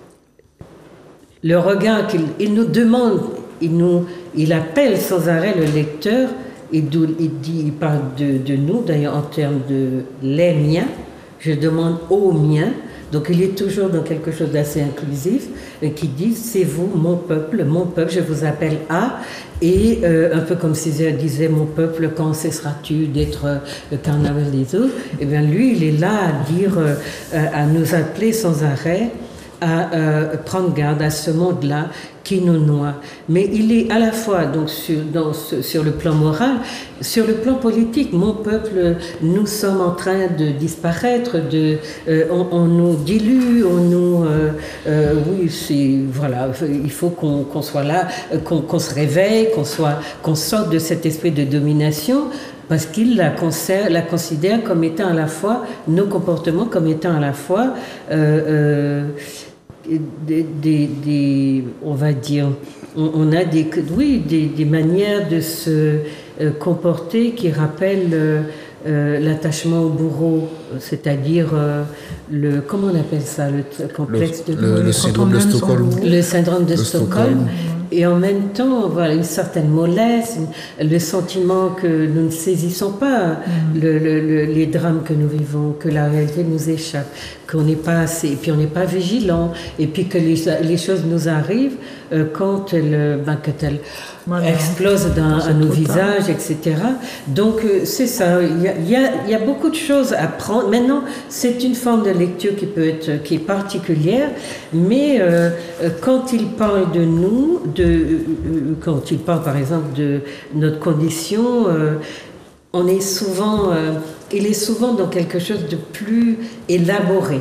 le regard qu'il il nous demande, il, nous, il appelle sans arrêt le lecteur, et il, dit, il parle de, de nous, d'ailleurs en termes de les miens, je demande aux miens. Donc il est toujours dans quelque chose d'assez inclusif, euh, qui dit « c'est vous, mon peuple, mon peuple, je vous appelle à ». Et euh, un peu comme Césaire disait « mon peuple, quand cesseras-tu d'être euh, le carnaval des autres ?» Eh bien lui, il est là à dire, euh, à nous appeler sans arrêt à euh, prendre garde à ce monde-là qui nous noie. Mais il est à la fois donc sur, dans, sur le plan moral, sur le plan politique. Mon peuple, nous sommes en train de disparaître, de, euh, on, on nous dilue, on nous, euh, euh, oui, c'est voilà, il faut qu'on qu'on soit là, qu'on qu'on se réveille, qu'on soit, qu'on sorte de cet esprit de domination. Parce qu'il la, la considère comme étant à la fois, nos comportements comme étant à la fois euh, euh, des, des, des, on va dire, on, on a des, oui, des, des manières de se euh, comporter qui rappellent euh, euh, l'attachement au bourreau, c'est-à-dire euh, le, comment on appelle ça, le complexe le, de le, le syndrome de Stockholm. Le syndrome de, de Stockholm. Stockholm. Et en même temps, voilà, une certaine mollesse, le sentiment que nous ne saisissons pas mmh. le, le, le, les drames que nous vivons, que la réalité nous échappe, qu'on n'est pas assez, et puis on n'est pas vigilant, et puis que les, les choses nous arrivent euh, quand elles, ben, quand elles voilà. explosent dans, à nos visages, et cetera. Donc euh, c'est ça, il y a, il y, a, il y a beaucoup de choses à prendre. Maintenant, c'est une forme de lecture qui peut être, qui est particulière, mais euh, quand il parle de nous, de De, quand il parle par exemple de notre condition, euh, on est souvent, euh, il est souvent dans quelque chose de plus élaboré.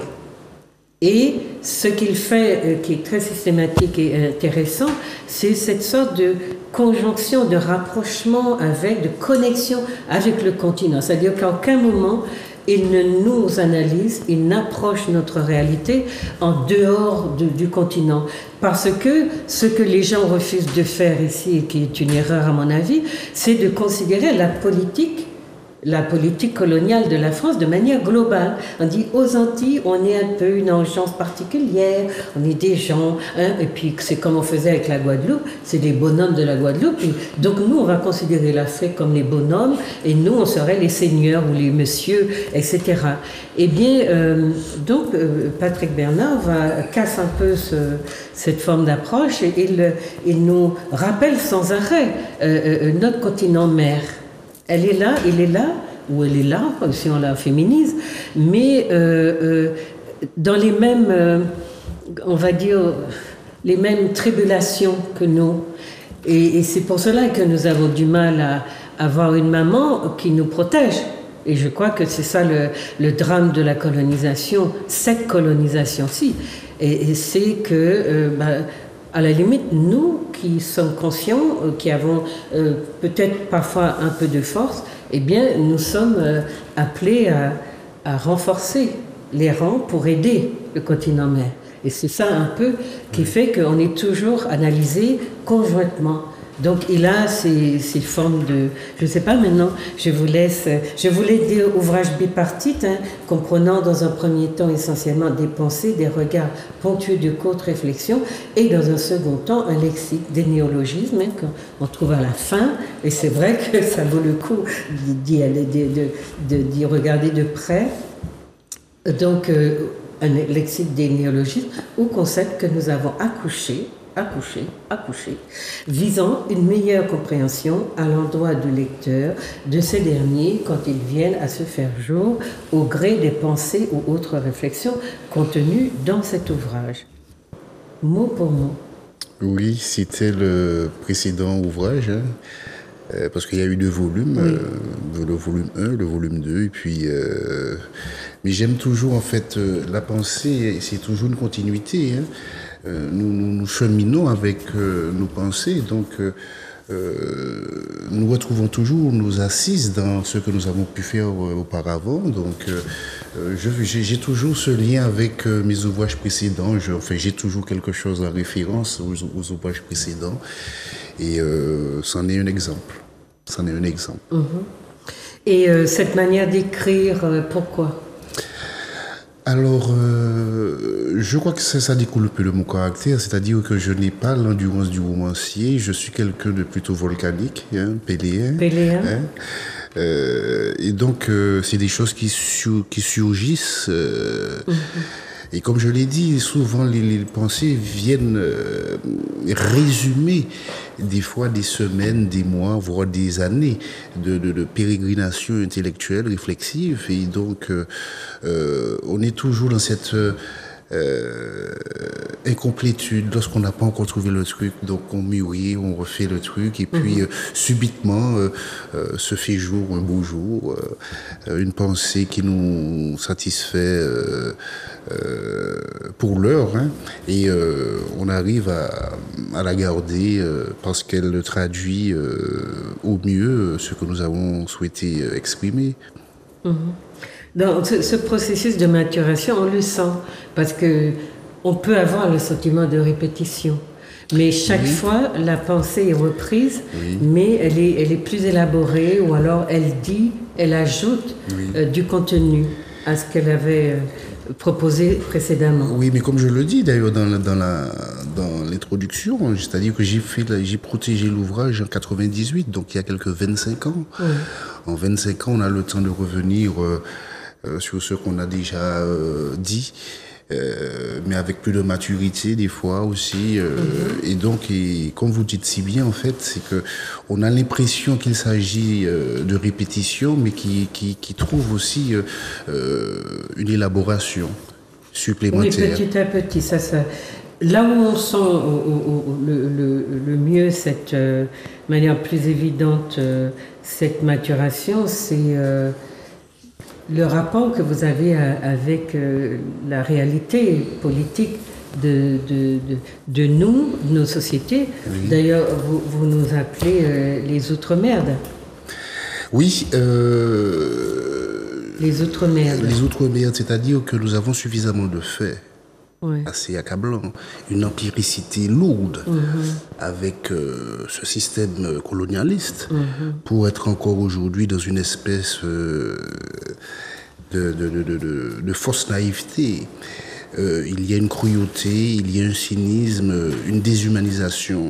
Et ce qu'il fait, euh, qui est très systématique et intéressant, c'est cette sorte de conjonction, de rapprochement avec, de connexion avec le continent. C'est-à-dire qu'à aucun moment, il ne nous analyse, il n'approche notre réalité en dehors de, du continent. Parce que ce que les gens refusent de faire ici, et qui est une erreur à mon avis, c'est de considérer la politique, la politique coloniale de la France de manière globale. On dit aux Antilles, on est un peu une engeance particulière, on est des gens, hein, et puis c'est comme on faisait avec la Guadeloupe, c'est des bonhommes de la Guadeloupe. Et donc nous, on va considérer l'Afrique comme les bonhommes, et nous, on serait les seigneurs ou les messieurs, et cetera. Eh bien, euh, donc euh, Patrick Bernard va casse un peu ce, cette forme d'approche, et il, il nous rappelle sans arrêt euh, euh, notre continent mère. Elle est là, il est là, ou elle est là, si on la féminise, mais euh, euh, dans les mêmes, euh, on va dire, les mêmes tribulations que nous. Et, et c'est pour cela que nous avons du mal à avoir une maman qui nous protège. Et je crois que c'est ça le, le drame de la colonisation, cette colonisation-ci. Et, et c'est que... Euh, bah, à la limite, nous qui sommes conscients, euh, qui avons euh, peut-être parfois un peu de force, eh bien, nous sommes euh, appelés à, à renforcer les rangs pour aider le continent mère. Et c'est ça un peu qui fait qu'on est toujours analysé conjointement. Donc il a ces, ces formes de... Je ne sais pas maintenant, je vous laisse... Je voulais dire ouvrage bipartite, hein, comprenant dans un premier temps essentiellement des pensées, des regards ponctués de courtes réflexions, et dans un second temps un lexique, des néologismes hein, qu'on trouve à la fin. Et c'est vrai que ça vaut le coup d'y, d'y, d'y, d'y regarder de près. Donc euh, un lexique des néologismes au concept que nous avons accouché accouché, accouché, visant une meilleure compréhension à l'endroit du lecteur de ces derniers quand ils viennent à se faire jour au gré des pensées ou autres réflexions contenues dans cet ouvrage. Mot pour mot. Oui, c'était le précédent ouvrage, hein, euh, parce qu'il y a eu deux volumes, oui. euh, le volume un, le volume deux, et puis... Euh, mais j'aime toujours, en fait, euh, la pensée, c'est toujours une continuité, hein. Euh, nous, nous, nous cheminons avec euh, nos pensées, donc euh, euh, nous retrouvons toujours nos assises dans ce que nous avons pu faire euh, auparavant. Donc euh, je, j'ai, j'ai toujours ce lien avec euh, mes ouvrages précédents. Je, enfin, j'ai toujours quelque chose en référence aux, aux ouvrages précédents, et euh, c'en est un exemple. C'en est un exemple. Mmh. Et euh, cette manière d'écrire, euh, pourquoi ? Alors, euh, je crois que ça, ça découle un peu de mon caractère, c'est-à-dire que je n'ai pas l'endurance du romancier, je suis quelqu'un de plutôt volcanique, hein, péléen. Péléen. Hein, euh, et donc, euh, c'est des choses qui, sur, qui surgissent. Euh, mm-hmm. Et comme je l'ai dit, souvent les, les pensées viennent euh, résumer des fois des semaines, des mois, voire des années de, de, de pérégrination intellectuelle, réflexive. Et donc, euh, euh, on est toujours dans cette... Euh, euh, incomplétude, lorsqu'on n'a pas encore trouvé le truc, donc on mûrit, on refait le truc, et puis mmh. euh, subitement euh, euh, se fait jour, un beau jour, euh, une pensée qui nous satisfait euh, euh, pour l'heure, hein, et euh, on arrive à, à la garder euh, parce qu'elle traduit euh, au mieux ce que nous avons souhaité exprimer. Mmh. Dans ce, ce processus de maturation, on le sent, parce que on peut avoir le sentiment de répétition, mais chaque oui. fois la pensée est reprise, oui. mais elle est, elle est plus élaborée, ou alors elle dit, elle ajoute oui. euh, du contenu à ce qu'elle avait euh, proposé précédemment. Oui, mais comme je le dis d'ailleurs dans, la, dans, la, dans l'introduction, c'est-à-dire que j'ai, fait, j'ai protégé l'ouvrage en quatre-vingt-dix-huit, donc il y a quelques vingt-cinq ans. Oui. En vingt-cinq ans, on a le temps de revenir euh, euh, sur ce qu'on a déjà euh, dit. Euh, mais avec plus de maturité des fois aussi euh, mm-hmm. et donc et, comme vous dites si bien en fait c'est que on a l'impression qu'il s'agit euh, de répétition mais qui, qui, qui trouve aussi euh, euh, une élaboration supplémentaire. Oui, petit à petit ça, ça là où on sent au, au, le, le, le mieux cette euh, manière plus évidente euh, cette maturation c'est euh, le rapport que vous avez avec euh, la réalité politique de, de, de, de nous, de nos sociétés. Oui. D'ailleurs, vous, vous nous appelez euh, les Outre-Merdes. Oui. Euh, les Outre-Merdes. Les Outre-Merdes, c'est-à-dire que nous avons suffisamment de faits. Ouais. Assez accablant, une empiricité lourde mmh. avec euh, ce système colonialiste mmh. pour être encore aujourd'hui dans une espèce euh, de, de, de, de, de fausse naïveté. Euh, il y a une cruauté, il y a un cynisme, une déshumanisation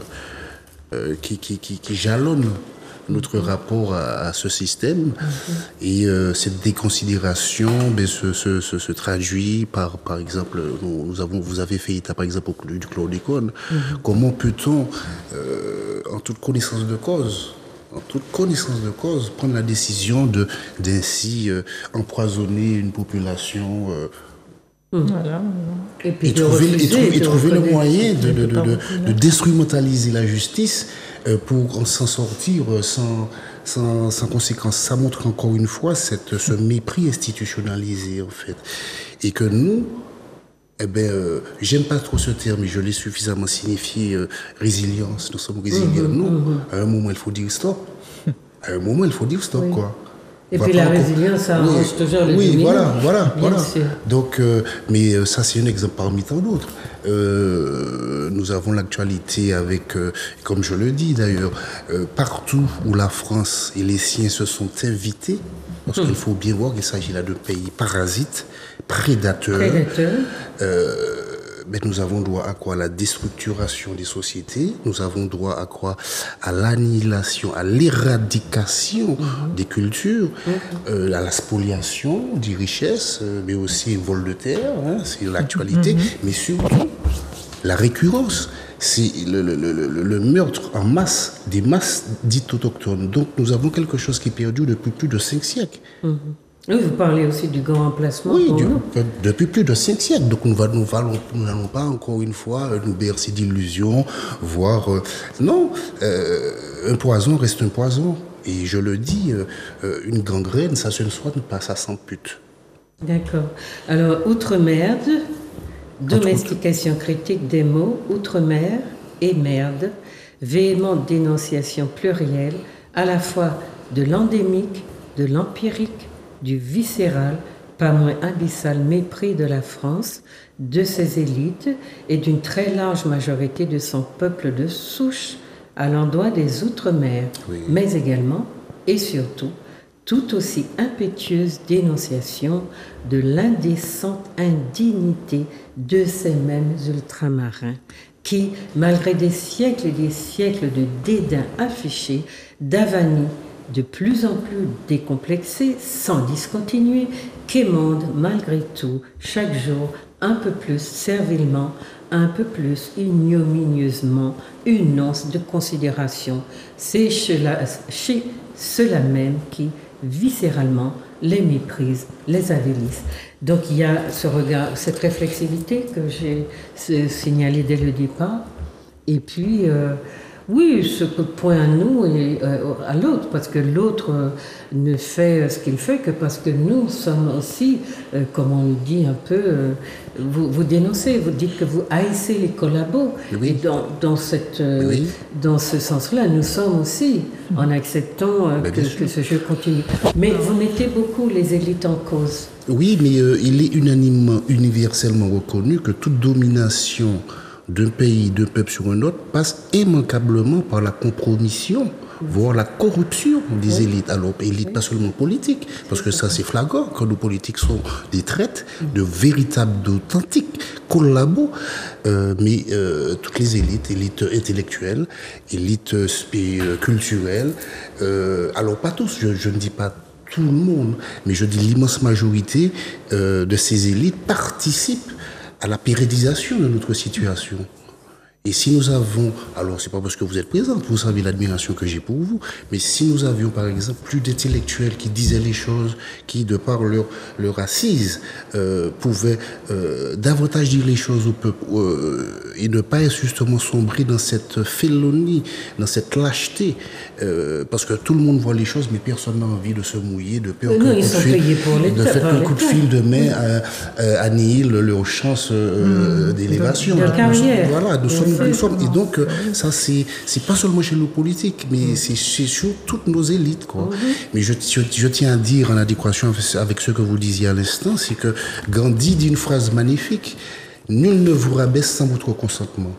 euh, euh, qui, qui, qui, qui jalonne notre rapport à, à ce système. Mm-hmm. Et euh, cette déconsidération ben, se, se, se, se traduit par, par exemple, nous, nous avons, vous avez fait état par exemple du chlordécone. Mm-hmm. Comment peut-on, euh, en toute connaissance de cause, en toute connaissance de cause, prendre la décision de, d'ainsi euh, empoisonner une population euh, Mmh. Voilà. Et, puis et trouver, refuser, et trouver, et trouver le moyen de, de, de, de, de déstrumentaliser la justice euh, pour s'en sortir sans, sans, sans conséquence. Ça montre encore une fois cette, ce mépris institutionnalisé, en fait. Et que nous, eh ben, euh, j'aime pas trop ce terme, mais je l'ai suffisamment signifié, euh, résilience. Nous sommes résilients. Mmh, nous, mmh. à un moment, il faut dire stop. À un moment, il faut dire stop, oui. quoi. Et puis la résilience, ça arrange oui, toujours les Oui, dominants. voilà, voilà, Bien voilà. sûr. Donc, euh, mais euh, ça, c'est un exemple parmi tant d'autres. Euh, nous avons l'actualité avec, euh, comme je le dis d'ailleurs, euh, partout où la France et les siens se sont invités, parce mmh. qu'il faut bien voir qu'il s'agit là de pays parasites, prédateurs. Prédateurs. Euh, mais nous avons droit à quoi? À la déstructuration des sociétés. Nous avons droit à quoi? À l'annihilation, à l'éradication mmh. des cultures, mmh. euh, à la spoliation des richesses, euh, mais aussi le vol de terre, hein, c'est l'actualité, mmh. mais surtout la récurrence. C'est le, le, le, le meurtre en masse des masses dites autochtones. Donc nous avons quelque chose qui est perdu depuis plus de cinq siècles. Mmh. Oui, vous parlez aussi du grand emplacement. Oui, pour du, nous. depuis plus de cinq siècles. Donc nous n'allons nous n'allons pas encore une fois nous bercer d'illusions, voire... Euh, non, euh, un poison reste un poison. Et je le dis, euh, une gangrène, ça se ne soigne pas, ça s'ampute. D'accord. Alors, outre-merde, domestication critique des mots, outre-mer et merde, véhémente dénonciation plurielle, à la fois de l'endémique, de l'empirique, du viscéral, pas moins abyssal mépris de la France, de ses élites et d'une très large majorité de son peuple de souche à l'endroit des Outre-mer, oui. mais également et surtout tout aussi impétueuse dénonciation de l'indécente indignité de ces mêmes ultramarins qui, malgré des siècles et des siècles de dédain affiché, d'avanie, de plus en plus décomplexés, sans discontinuer, quémandent malgré tout, chaque jour, un peu plus servilement, un peu plus ignominieusement, une once de considération. C'est chez cela même qui, viscéralement, les méprisent, les avilissent. Donc il y a ce regard, cette réflexivité que j'ai signalée dès le départ. Et puis, euh, oui, ce coup de poing à nous et euh, à l'autre, parce que l'autre euh, ne fait ce qu'il fait que parce que nous sommes aussi, euh, comme on le dit un peu, euh, vous, vous dénoncez, vous dites que vous haïssez les collabos. Oui. Et dans, dans, cette, euh, oui. dans ce sens-là, nous sommes aussi, en acceptant euh, que, que ce jeu continue. Mais vous mettez beaucoup les élites en cause. Oui, mais euh, il est unanimement, universellement reconnu que toute domination d'un pays, d'un peuple sur un autre passe immanquablement par la compromission, voire la corruption des élites. Alors, élites pas seulement politiques, parce que ça c'est flagrant, quand nos politiques sont des traites de véritables, d'authentiques collabos, euh, mais euh, toutes les élites, élites intellectuelles, élites euh, culturelles, euh, alors pas tous, je, je ne dis pas tout le monde, mais je dis l'immense majorité euh, de ces élites participent à la pérennisation de notre situation. Et si nous avons, alors c'est pas parce que vous êtes présente, vous savez l'admiration que j'ai pour vous, mais si nous avions par exemple plus d'intellectuels qui disaient les choses, qui de par leur, leur assise euh, pouvaient euh, davantage dire les choses au peuple euh, et ne pas justement sombrer dans cette félonie, dans cette lâcheté, euh, parce que tout le monde voit les choses, mais personne n'a envie de se mouiller, de peur qu'un coup de fil, de fait qu'un coup de fil de main euh, euh, annihile leurs chances euh, mmh. d'élévation. De carrière. Voilà, nous sommes Nous sommes, et donc, ça, c'est, c'est pas seulement chez nos politiques, mais c'est, c'est sur toutes nos élites, quoi. Mm-hmm. Mais je, je, je tiens à dire, en adéquation avec ce que vous disiez à l'instant, c'est que Gandhi dit une phrase magnifique: nul ne vous rabaisse sans votre consentement.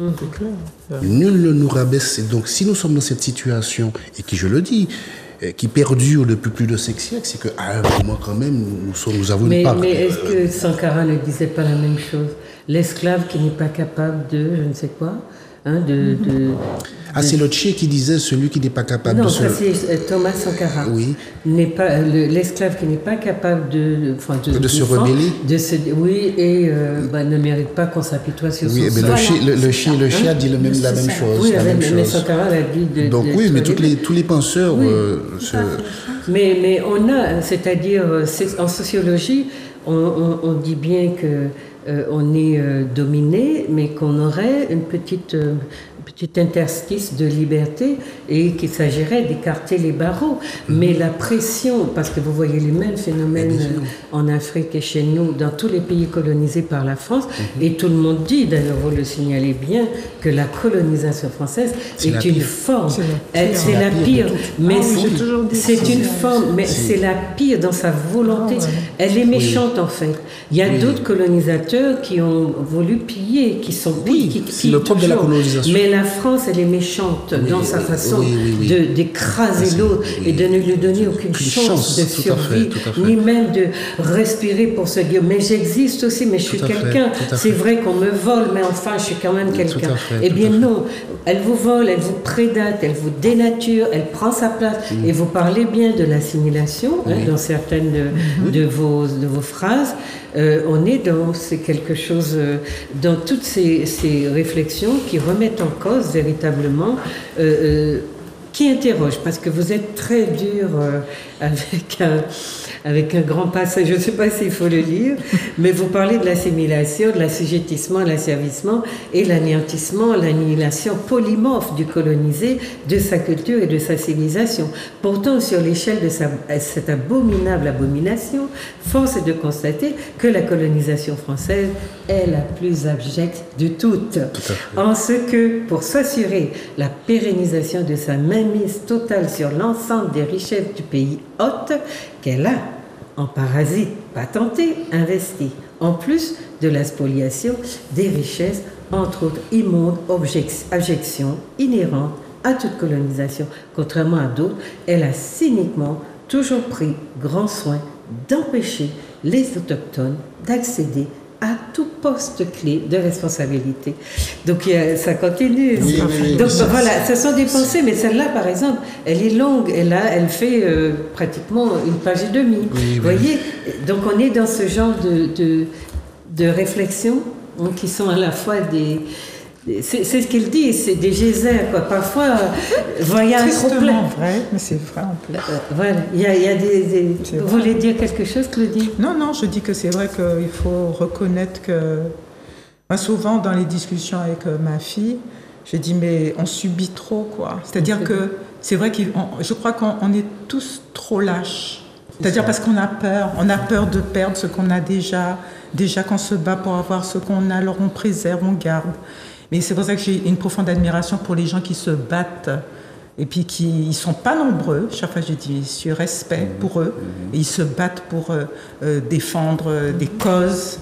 Mm-hmm. Nul ne nous rabaisse. Et donc, si nous sommes dans cette situation, et qui, je le dis, qui perdure depuis plus de cinq siècles, c'est qu'à un moment, quand même, nous, sommes, nous avons mais, une part. Mais est-ce que Sankara ne disait pas la même chose? L'esclave qui n'est pas capable de, je ne sais quoi, hein, de, de... Ah, c'est le Tché qui disait celui qui n'est pas capable non, de se... Non, ça c'est Thomas Sankara. Oui. N'est pas, le, l'esclave qui n'est pas capable de... Enfin, de, de, de se défendre, rebeller. De se, oui, et euh, bah, ne mérite pas qu'on s'apitoie sur oui, son mais le Tché le, le, le, le hein? a dit le même, la même chose. Oui, la mais, même mais chose. Sankara l'a dit de... Donc de oui, mais toutes les, tous les penseurs... Oui, euh, se... mais, mais on a, c'est-à-dire, c'est, en sociologie, on, on, on dit bien que Euh, on est euh, dominé, mais qu'on aurait une petite, euh, petite interstice de liberté et qu'il s'agirait d'écarter les barreaux. Mmh. Mais la pression, parce que vous voyez les mêmes phénomènes euh, en Afrique et chez nous, dans tous les pays colonisés par la France, mmh. et tout le monde dit, d'ailleurs vous le signalez bien, que la colonisation française c'est est une pire. forme. C'est la pire, Elle, c'est la pire, la pire mais ah, oui, c'est, c'est une forme, mais c'est. c'est la pire dans sa volonté. Ah, ouais. Elle est méchante oui. en fait. Il y a oui. d'autres colonisateurs qui ont voulu piller, qui sont oui, qui, qui c'est le propre de la colonisation. Mais la France, elle est méchante oui, dans sa façon oui, oui, oui. De, d'écraser oui, l'autre oui. et de ne lui donner aucune chance, chance de survie, fait, ni même de respirer pour se dire mais j'existe aussi, mais je suis quelqu'un. C'est vrai qu'on me vole, mais enfin je suis quand même quelqu'un. Eh bien non, elle vous vole, elle vous prédate, elle vous dénature, elle prend sa place. Mm. Et vous parlez bien de l'assimilation oui. hein, dans certaines de, mm-hmm. de, vos, de vos phrases. Euh, on est dans c'est quelque chose euh, dans toutes ces, ces réflexions qui remettent en cause véritablement, euh, euh, qui interrogent, parce que vous êtes très dur euh, avec un avec un grand passage, je ne sais pas s'il faut le lire, mais vous parlez de l'assimilation, de l'assujettissement, l'asservissement et l'anéantissement, l'annihilation polymorphe du colonisé, de sa culture et de sa civilisation. Pourtant, sur l'échelle de sa, cette abominable abomination, force est de constater que la colonisation française est la plus abjecte de toutes. Tout en ce que, pour s'assurer la pérennisation de sa mainmise totale sur l'ensemble des richesses du pays hôte, qu'elle a, en parasite patenté, investi, en plus de la spoliation des richesses, entre autres immondes abjections inhérentes à toute colonisation. Contrairement à d'autres, elle a cyniquement toujours pris grand soin d'empêcher les autochtones d'accéder à tout poste clé de responsabilité. Donc ça continue. Oui, oui, oui, Donc ça, voilà, ce sont des pensées, mais celle-là, par exemple, elle est longue, elle, a, elle fait euh, pratiquement une page et demie. Oui, oui. Vous voyez, donc on est dans ce genre de, de, de réflexions hein, qui sont à la fois des, c'est, c'est ce qu'il dit, c'est des geysers, quoi. Parfois, voyage complet. Tristement vrai, mais c'est vrai en plus. Euh, voilà, il y a, il y a des... des... Vous vrai. voulez dire quelque chose, Claudie? Non, non, je dis que c'est vrai qu'il faut reconnaître que... Moi, souvent, dans les discussions avec ma fille, je dis, mais on subit trop, quoi. C'est-à-dire c'est que bien. C'est vrai que je crois qu'on est tous trop lâches. C'est-à-dire parce qu'on a peur. On a peur de perdre ce qu'on a déjà. Déjà qu'on se bat pour avoir ce qu'on a, alors on préserve, on garde. Mais c'est pour ça que j'ai une profonde admiration pour les gens qui se battent et puis qui ne sont pas nombreux. Chaque fois, je dis sur respect pour eux. Et ils se battent pour euh, euh, défendre euh, des causes.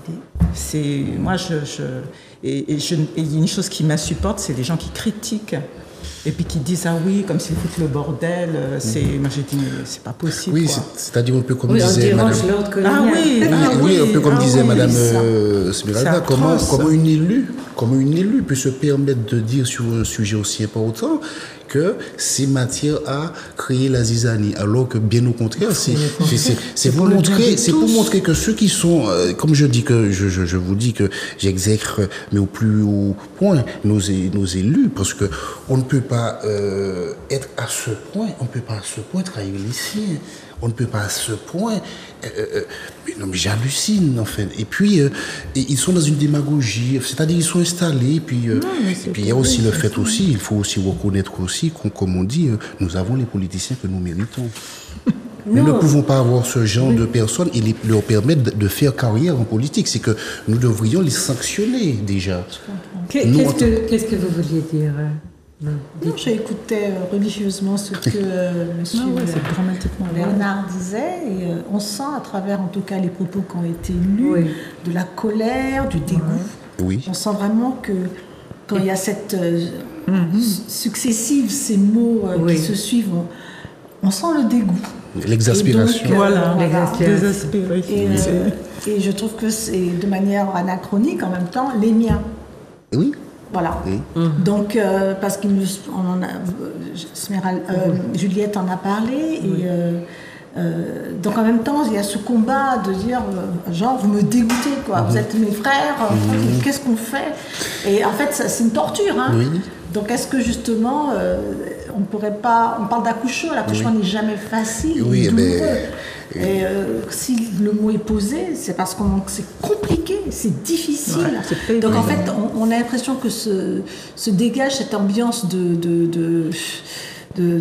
C'est, moi, je, je, et, et, je, et il y a une chose qui m'insupporte, c'est les gens qui critiquent. Et puis qui disent, ah oui, comme s'ils foutent le bordel. C'est, mmh. Moi, j'ai dit, mais c'est pas possible. Oui, quoi. C'est, c'est-à-dire un peu comme oui, disait Madame... Ah oui, oui, ah oui, un peu comme ah disait oui, Madame euh, Smeralda, comment, comment, une élue, comment une élue peut se permettre de dire sur un sujet aussi important que c'est matière à créer la zizanie, alors que bien au contraire, c'est, c'est, c'est, c'est, pour, montrer, c'est pour montrer que ceux qui sont, euh, comme je dis que je, je, je vous dis que j'exècre, mais au plus haut point, nos, nos élus, parce que on ne peut pas euh, être à ce point, on ne peut pas à ce point trahir les siens. On ne peut pas à ce point. Euh, euh, mais non, mais j'hallucine, en fait. Et puis, euh, et ils sont dans une démagogie. C'est-à-dire, ils sont installés. Puis, euh, non, et puis il y a aussi le fait ça. aussi, il faut aussi reconnaître aussi, qu'on, comme on dit, euh, nous avons les politiciens que nous méritons. Nous non. ne pouvons pas avoir ce genre oui. de personnes et les, leur permettre de faire carrière en politique. C'est que nous devrions les sanctionner déjà. Qu'est, nous, qu'est-ce, que, qu'est-ce que vous vouliez dire euh... Non, non j'écoutais religieusement ce que euh, M. Non, ouais, Bernard disait et euh, on sent à travers en tout cas les propos qui ont été lus oui. de la colère, du dégoût. Oui. On sent vraiment que quand il y a cette euh, mm-hmm. successive ces mots euh, oui. qui se suivent, on, on sent le dégoût. L'exaspération. Et donc, euh, voilà, voilà. L'exaspération. Et, euh, et je trouve que c'est de manière anachronique en même temps les miens. Oui. Voilà. Oui. Donc, euh, parce qu'on en a, Sméral, euh, oui. Juliette en a parlé, oui. et euh, euh, donc en même temps, il y a ce combat de dire, euh, genre, vous me dégoûtez, quoi. Mm-hmm. Vous êtes mes frères, mm-hmm. qu'est-ce qu'on fait? Et en fait, ça, c'est une torture, hein. Oui. Donc, est-ce que justement, euh, on ne pourrait pas, on parle d'accouchement, l'accouchement oui. n'est jamais facile, oui, douloureux. Mais... Et euh, si le mot est posé, c'est parce que c'est compliqué, c'est difficile. Ouais, c'est Donc en fait, on, on a l'impression que se, se dégage cette ambiance de... de, de, de, de,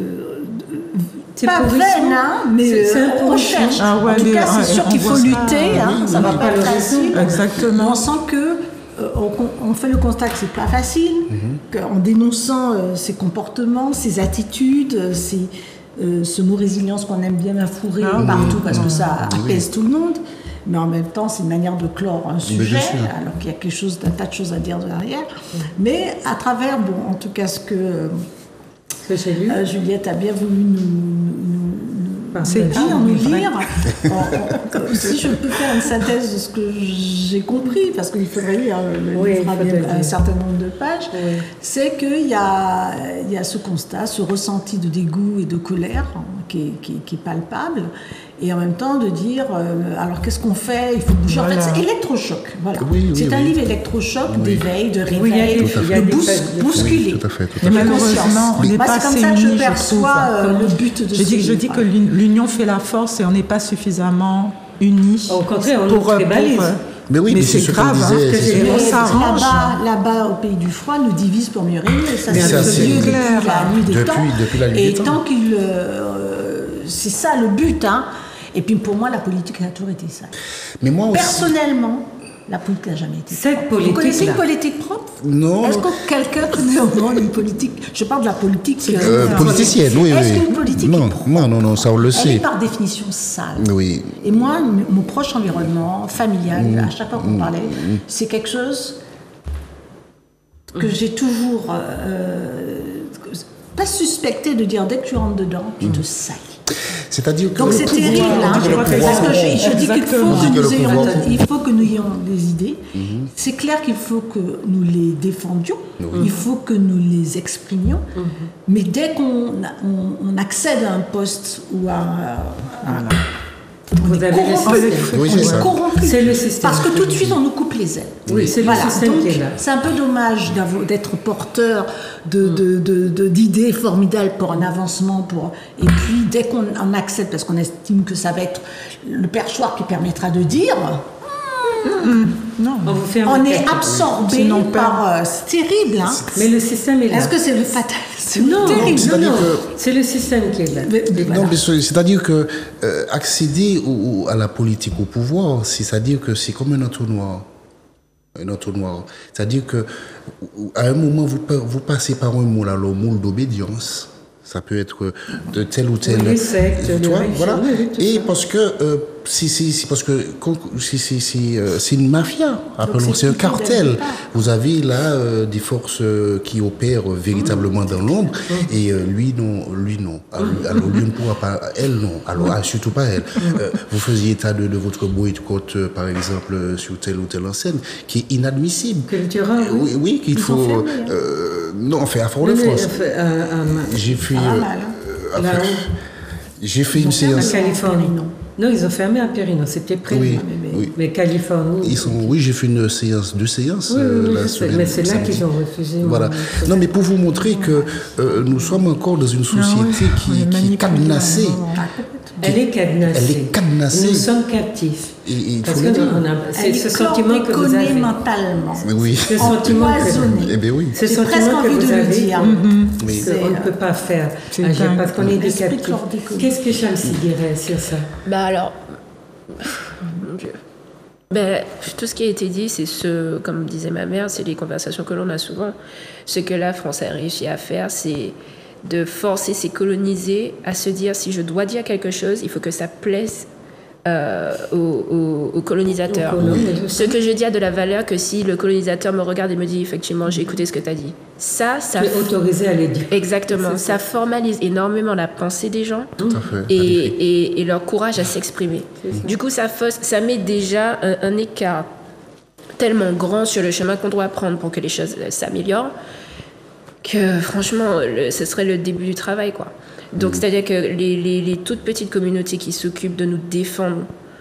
de pas vaine, hein, mais c'est, c'est on cherche. Ah ouais, en tout cas, c'est sûr qu'il faut lutter, hein, oui, ça ne va pas être facile. Exactement. On sent que euh, on, on fait le constat que c'est pas facile, mm-hmm. qu'en dénonçant euh, ses comportements, ses attitudes, ses... Euh, ce mot résilience qu'on aime bien affourer ah, partout oui. parce que ça apaise oui. tout le monde, mais en même temps c'est une manière de clore un sujet alors qu'il y a quelque chose, un tas de choses à dire derrière. Oui. Mais à travers, bon, en tout cas ce que, que j'ai lu. Euh, Juliette a bien voulu nous, nous, nous, c'est dire, nous lire. on, on, si je peux faire une synthèse de ce que j'ai compris, parce qu'il faudrait lire le oui, livre à un certain nombre de pages, oui. c'est qu'il y a, il y a ce constat, ce ressenti de dégoût et de colère qui est, qui, qui est palpable, et en même temps de dire, euh, alors qu'est-ce qu'on fait? Il faut bouger. Voilà. En fait, c'est électrochoc. Voilà. Oui, oui, c'est oui. un livre électrochoc oui. d'éveil, de réveil, oui, de bous- bousculer. Tout à fait. Tout à fait. Malheureusement, on n'est pas assez unis, je perçois euh, le but de je dis, je dis que l'union fait la force et on n'est pas suffisamment unis. Au contraire, on pour, est balise. Mais oui, mais, mais c'est, c'est grave, hein, disait, c'est on s'arrange. Là-bas, là-bas, au pays du froid, nous divise pour mieux régner. Ça, c'est, c'est depuis la nuit des depuis, temps. Depuis la nuit et des temps. tant qu'il, euh, c'est ça le but, hein. Et puis pour moi, la politique a toujours été ça. Mais moi aussi. Personnellement, la politique n'a jamais été. Cette politique. Vous connaissez une politique propre? Non. Est-ce que quelqu'un connaît au moins une politique? Je parle de la politique. Euh, euh, politicienne, oui, oui. Est-ce qu'une politique non, est propre? Non, non, non, ça on le sait. Elle est par définition sale. Oui. Et moi, mon proche environnement familial, mmh. à chaque fois qu'on mmh. parlait, c'est quelque chose que mmh. j'ai toujours euh, pas suspecté de dire dès que tu rentres dedans, tu mmh. te salis. C'est-à-dire que donc c'est terrible, hein, parce que je, je dis qu'il faut que, nous ayons, il faut que nous ayons des idées. Mm-hmm. C'est clair qu'il faut que nous les défendions, oui. il faut que nous les exprimions, mm-hmm. mais dès qu'on on, on accède à un poste ou à, à, On Vous est avez corrompu. le Oui, On c'est est ça. corrompu. C'est le système. Parce que tout de suite, on nous coupe les ailes. Oui, c'est Voilà, le système donc, qui est là. c'est un peu dommage d'avo- d'être porteur de, de, de, de- d'idées formidables pour un avancement. Pour... Et puis, dès qu'on on accepte, parce qu'on estime que ça va être le perchoir qui permettra de dire, Non. On vous fait un on est maquette. absorbé Sinon, par... euh, c'est terrible, hein. Mais le système est là. Est-ce que c'est le fatal? C'est Non, terrible. non, C'est-à-dire non. que- C'est le système qui est là. Mais- mais voilà. Non, mais c'est- c'est-à-dire que euh, accéder au- au- à la politique, au pouvoir, c'est-à-dire que c'est comme un entonnoir. Un entonnoir. C'est-à-dire que à un moment, vous, pa- vous passez par un moule, alors le moule d'obédience. Ça peut être de tel ou tel. Oui, les sectes, tu les vois, religions, voilà. oui, oui, tout Et ça. parce que euh, c'est c'est- c'est parce que quand- c'est c'est- c'est, euh, c'est une mafia. Appelons, c'est c'est un plutôt dès le cartel. départ. Vous avez là euh, des forces euh, qui opèrent euh, véritablement dans l'ombre, et euh, lui non, lui non. Alors, alors, lui ne pourra pas, elle non. Alors ah, surtout pas elle. Euh, vous faisiez état de, de votre boycott, euh, par exemple, euh, sur telle ou telle enseigne, qui est inadmissible. Culturel, Euh, oui, oui, qu'il Ils faut. ont fermé, hein. euh, non, enfin à Oui, Fort-de-France. mais, euh, à- à- J'ai fait. Pas euh, mal, hein. euh, Là-haut. après, j'ai fait une à séance. Californie. Pérignon. Non, ils ont fermé à Pérignon, c'était prévu. Oui, mais- oui. Mais Californie. Ils sont, oui, j'ai fait une séance, deux séances. Oui, oui, euh, oui, la je sais, semaine- mais c'est là samedi. qu'ils ont refusé. mon- Voilà. Non, mais pour vous montrer que euh, nous sommes encore dans une société Ah ouais, on qui, est qui est manipulé, cadenassée. vraiment. Elle est cadenassée. Elle est cadenassée. Nous sommes captifs. Et- et il Parce faut que le dire. on a- c'est Elle ce est sentiment que vous chlordéconée avez. mentalement. Mais oui. Ce sentiment que Empoisonnée. Eh bien oui. Ce J'ai presque sentiment que envie vous de le avez, dire. Oui. que on ne peut pas faire C'est agir dingue. parce qu'on est des L'esprit captifs. chlordéconé. Qu'est-ce que Chamsi dirait sur ça? Bah alors, mon Dieu. Ben, tout ce qui a été dit, c'est ce, comme disait ma mère, c'est les conversations que l'on a souvent. Ce que la France a réussi à faire, c'est de forcer ses colonisés à se dire, si je dois dire quelque chose, il faut que ça plaise euh, aux, aux- aux colonisateurs. Aux colons, mais je Ce que je dis a de la valeur que si le colonisateur me regarde et me dit, effectivement, j'ai écouté ce que tu as dit. Ça, ça... Tu es autorisé à les dire. Exactement. C'est ça. Ça formalise énormément la pensée des gens Tout à fait. et, Magnifique. et- et leur courage à s'exprimer. Du coup, ça, fausse- ça met déjà un, un écart tellement grand sur le chemin qu'on doit prendre pour que les choses euh, s'améliorent que franchement, le- ce serait le début du travail, quoi. Donc, c'est-à-dire que les, les- les toutes petites communautés qui s'occupent de nous défendre,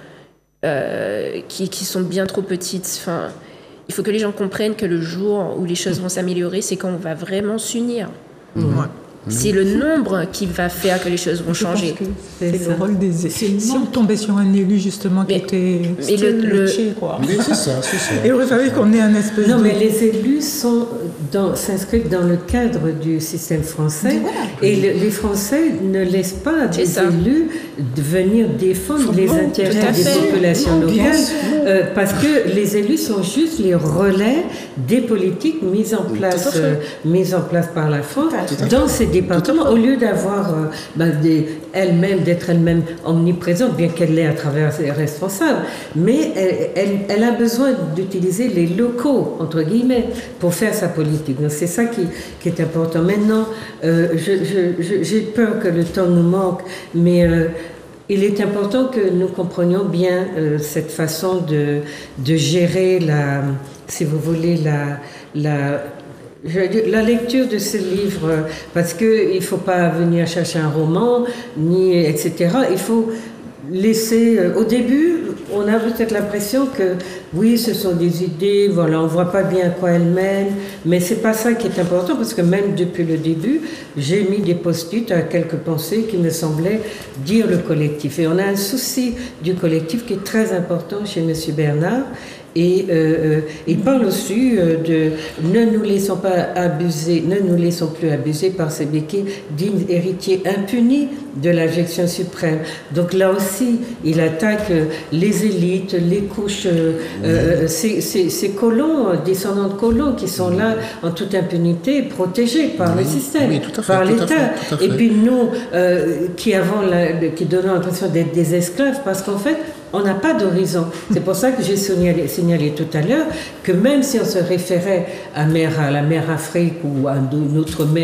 euh, qui, qui sont bien trop petites, enfin, il faut que les gens comprennent que le jour où les choses vont s'améliorer, c'est quand on va vraiment s'unir. Ouais. C'est le nombre qui va faire que les choses vont Je pense changer. que C'est c'est ça. le rôle des élus. Si on tombait sur un élu justement qui Mais- était mais le- le- stylé, quoi. Mais c'est ça, c'est ça. Et il aurait fallu qu'on ait un espèce Non, de... mais les élus sont dans- s'inscrivent dans le cadre du système français et le- les Français ne laissent pas C'est des ça. élus de venir défendre les tout intérêts à des fait. populations Non, bien locales sûr. euh, parce que les élus sont juste les relais des politiques mises en place, fait. euh, mises en place par la France Tout à fait. dans ces départements au lieu d'avoir euh, ben, des- elle-même d'être elle-même omniprésente, bien qu'elle l'ait à travers ses responsables, mais elle, elle- elle a besoin d'utiliser les locaux, entre guillemets, pour faire sa politique. Donc c'est ça qui, qui est important. Maintenant, euh, je- je- je- j'ai peur que le temps nous manque, mais euh, il est important que nous comprenions bien euh, cette façon de, de gérer la, si vous voulez, la, la, je veux dire, la lecture de ce livre, euh, parce qu'il ne faut pas venir chercher un roman, ni et cetera. Il faut laisser, euh, au début, on a peut-être l'impression que oui, ce sont des idées, voilà, on ne voit pas bien à quoi elles mènent, mais c'est pas ça qui est important, parce que même depuis le début, j'ai mis des post-it à quelques pensées qui me semblaient dire le collectif. Et on a un souci du collectif qui est très important chez M. Bernard. Et euh, euh, il parle aussi euh, de ne nous laissons pas abuser, ne nous laissons plus abuser par ces béquilles dignes héritiers impunis de l'abjection suprême. Donc là aussi, il attaque euh, les élites, les couches, euh, euh, ces, ces, ces colons, euh, descendants de colons qui sont là en toute impunité, protégés par Oui, le système, oui, tout à fait, par tout à l'État. fait, tout à fait. Et puis nous, euh, qui avons, la, qui donnons l'impression d'être des esclaves, parce qu'en fait, on n'a pas d'horizon. C'est pour ça que j'ai signalé, signalé tout à l'heure que même si on se référait à, mère, à la mère Afrique ou à une autre mère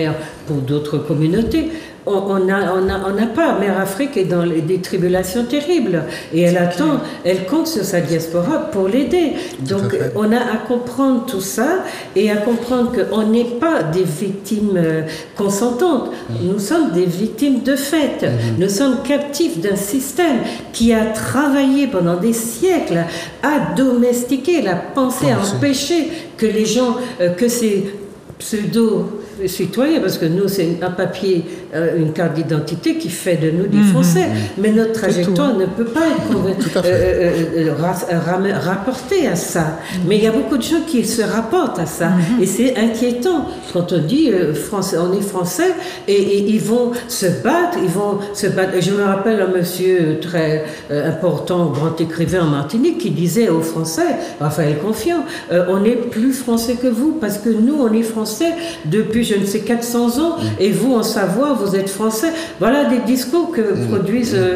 pour d'autres communautés. On n'a on a, on a pas. Mère Afrique est dans des tribulations terribles et elle attend, elle compte sur sa diaspora pour l'aider. Donc on a à comprendre tout ça et à comprendre qu'on n'est pas des victimes consentantes. Nous sommes des victimes de fait. Nous sommes captifs d'un système qui a travaillé pendant des siècles à domestiquer la pensée, à empêcher que les gens, que ces pseudo citoyens, parce que nous, c'est un papier, euh, une carte d'identité qui fait de nous des mmh, Français. Mmh. Mais notre trajectoire ne peut pas être euh, euh, euh, rapportée à ça. Mmh. Mais il y a beaucoup de gens qui se rapportent à ça. Mmh. Et c'est inquiétant quand on dit euh, français, on est français et, et ils vont se battre, ils vont se battre. Je me rappelle un monsieur très euh, important, grand écrivain en Martinique, qui disait aux Français, Raphaël Confiant, euh, on est plus français que vous parce que nous, on est français depuis je ne sais quatre cents ans, et vous en Savoie, vous êtes français. Voilà des discours que produisent euh,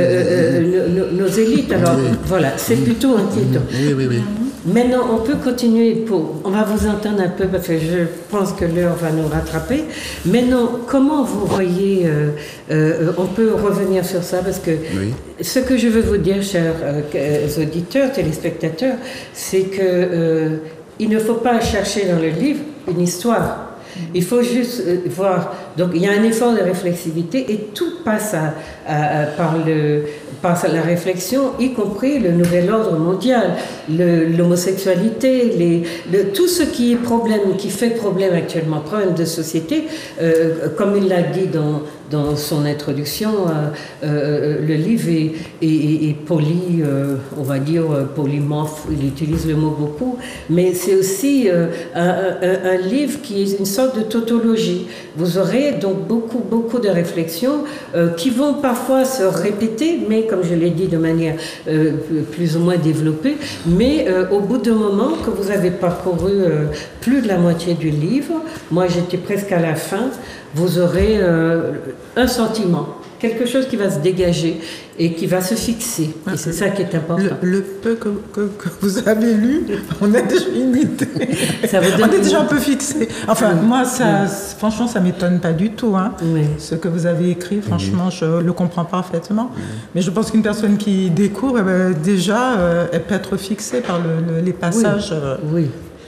euh, euh, nos, nos élites. Alors voilà, c'est plutôt inquiétant. Oui, oui, oui. Maintenant, on peut continuer pour... On va vous entendre un peu parce que je pense que l'heure va nous rattraper. Maintenant, comment vous voyez... Euh, euh, on peut revenir sur ça parce que oui. Ce que je veux vous dire, chers euh, auditeurs, téléspectateurs, c'est que euh, il ne faut pas chercher dans le livre une histoire. Il faut juste euh, voir. Donc, il y a un effort de réflexivité et tout passe à, à, à, par, le, par la réflexion, y compris le nouvel ordre mondial, le, l'homosexualité, les, le, tout ce qui est problème, qui fait problème actuellement, problème de société, euh, comme il l'a dit dans, dans son introduction, euh, euh, le livre est, est, est poly, euh, on va dire polymorphe, il utilise le mot beaucoup, mais c'est aussi euh, un, un, un livre qui est une sorte de tautologie. Vous aurez donc beaucoup, beaucoup de réflexions euh, qui vont parfois se répéter, mais comme je l'ai dit de manière euh, plus ou moins développée, mais euh, au bout d'un moment que vous avez parcouru euh, plus de la moitié du livre, moi j'étais presque à la fin, vous aurez euh, un sentiment, quelque chose qui va se dégager et qui va se fixer. Et c'est ça qui est important. Le, le peu que, que, que vous avez lu, on a déjà une idée. Ça vous donne on est déjà un peu fixé. Enfin, oui. moi, ça, oui. franchement, ça ne m'étonne pas du tout. Hein. Oui. Ce que vous avez écrit, franchement, oui. je le comprends parfaitement. Oui. Mais je pense qu'une personne qui découvre, eh ben, déjà, euh, elle peut être fixée par le, le, les passages. Oui. Euh, oui.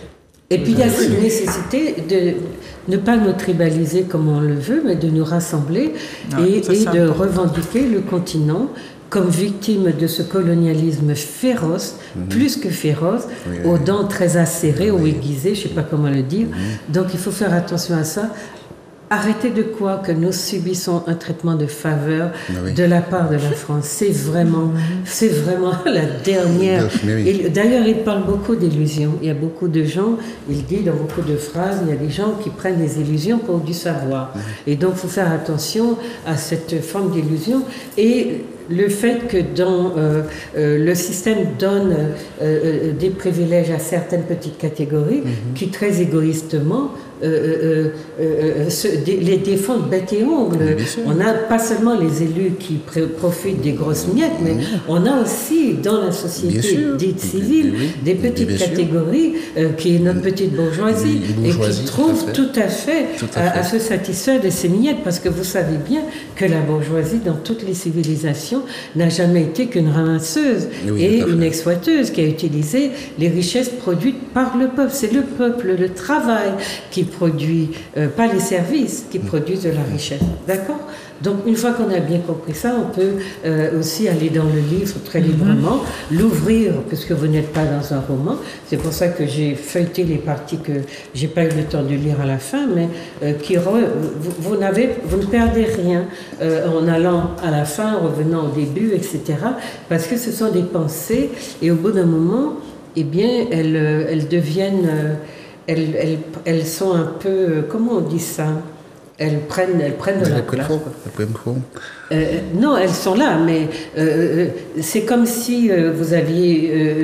Et puis il y a aussi une nécessité de ne pas nous tribaliser comme on le veut, mais de nous rassembler ah, et, et de revendiquer le continent comme victime de ce colonialisme féroce, mmh. plus que féroce, oui, aux oui. dents très acérées oui. ou aiguisées, je ne sais pas comment le dire. Mmh. Donc il faut faire attention à ça. Arrêtez de croire que nous subissons un traitement de faveur oui. de la part de la France. C'est vraiment, c'est vraiment la dernière. Oui. D'ailleurs, il parle beaucoup d'illusions. Il y a beaucoup de gens, il dit dans beaucoup de phrases, il y a des gens qui prennent des illusions pour du savoir. Oui. Et donc, il faut faire attention à cette forme d'illusion. Et le fait que dans, euh, euh, le système donne euh, euh, des privilèges à certaines petites catégories mm-hmm. qui, très égoïstement, Euh, euh, euh, se, de, les défendre bec et ongle. On n'a pas seulement les élus qui pr- profitent des grosses miettes, mais oui. on a aussi dans la société dite civile oui. des petites catégories euh, qui est notre petite bourgeoisie, oui, et qui trouvent tout à fait, tout à, fait. À, à se satisfaire de ces miettes, parce que vous savez bien que la bourgeoisie dans toutes les civilisations n'a jamais été qu'une ramasseuse oui, et une exploiteuse qui a utilisé les richesses produites par le peuple. C'est le peuple, le travail qui produit, euh, pas les services qui produisent de la richesse. D'accord ? Donc, une fois qu'on a bien compris ça, on peut euh, aussi aller dans le livre très librement, mm-hmm. l'ouvrir, puisque vous n'êtes pas dans un roman. C'est pour ça que j'ai feuilleté les parties que j'ai pas eu le temps de lire à la fin, mais euh, qui re, vous, vous, n'avez, vous ne perdez rien euh, en allant à la fin, en revenant au début, et cetera. Parce que ce sont des pensées, et au bout d'un moment, eh bien, elles, elles deviennent... Euh, Elles, elles, elles sont un peu, comment on dit ça ? Elles prennent, elles prennent de la place. Elles prennent forme. Euh, non, elles sont là, mais euh, c'est comme si euh, vous aviez euh,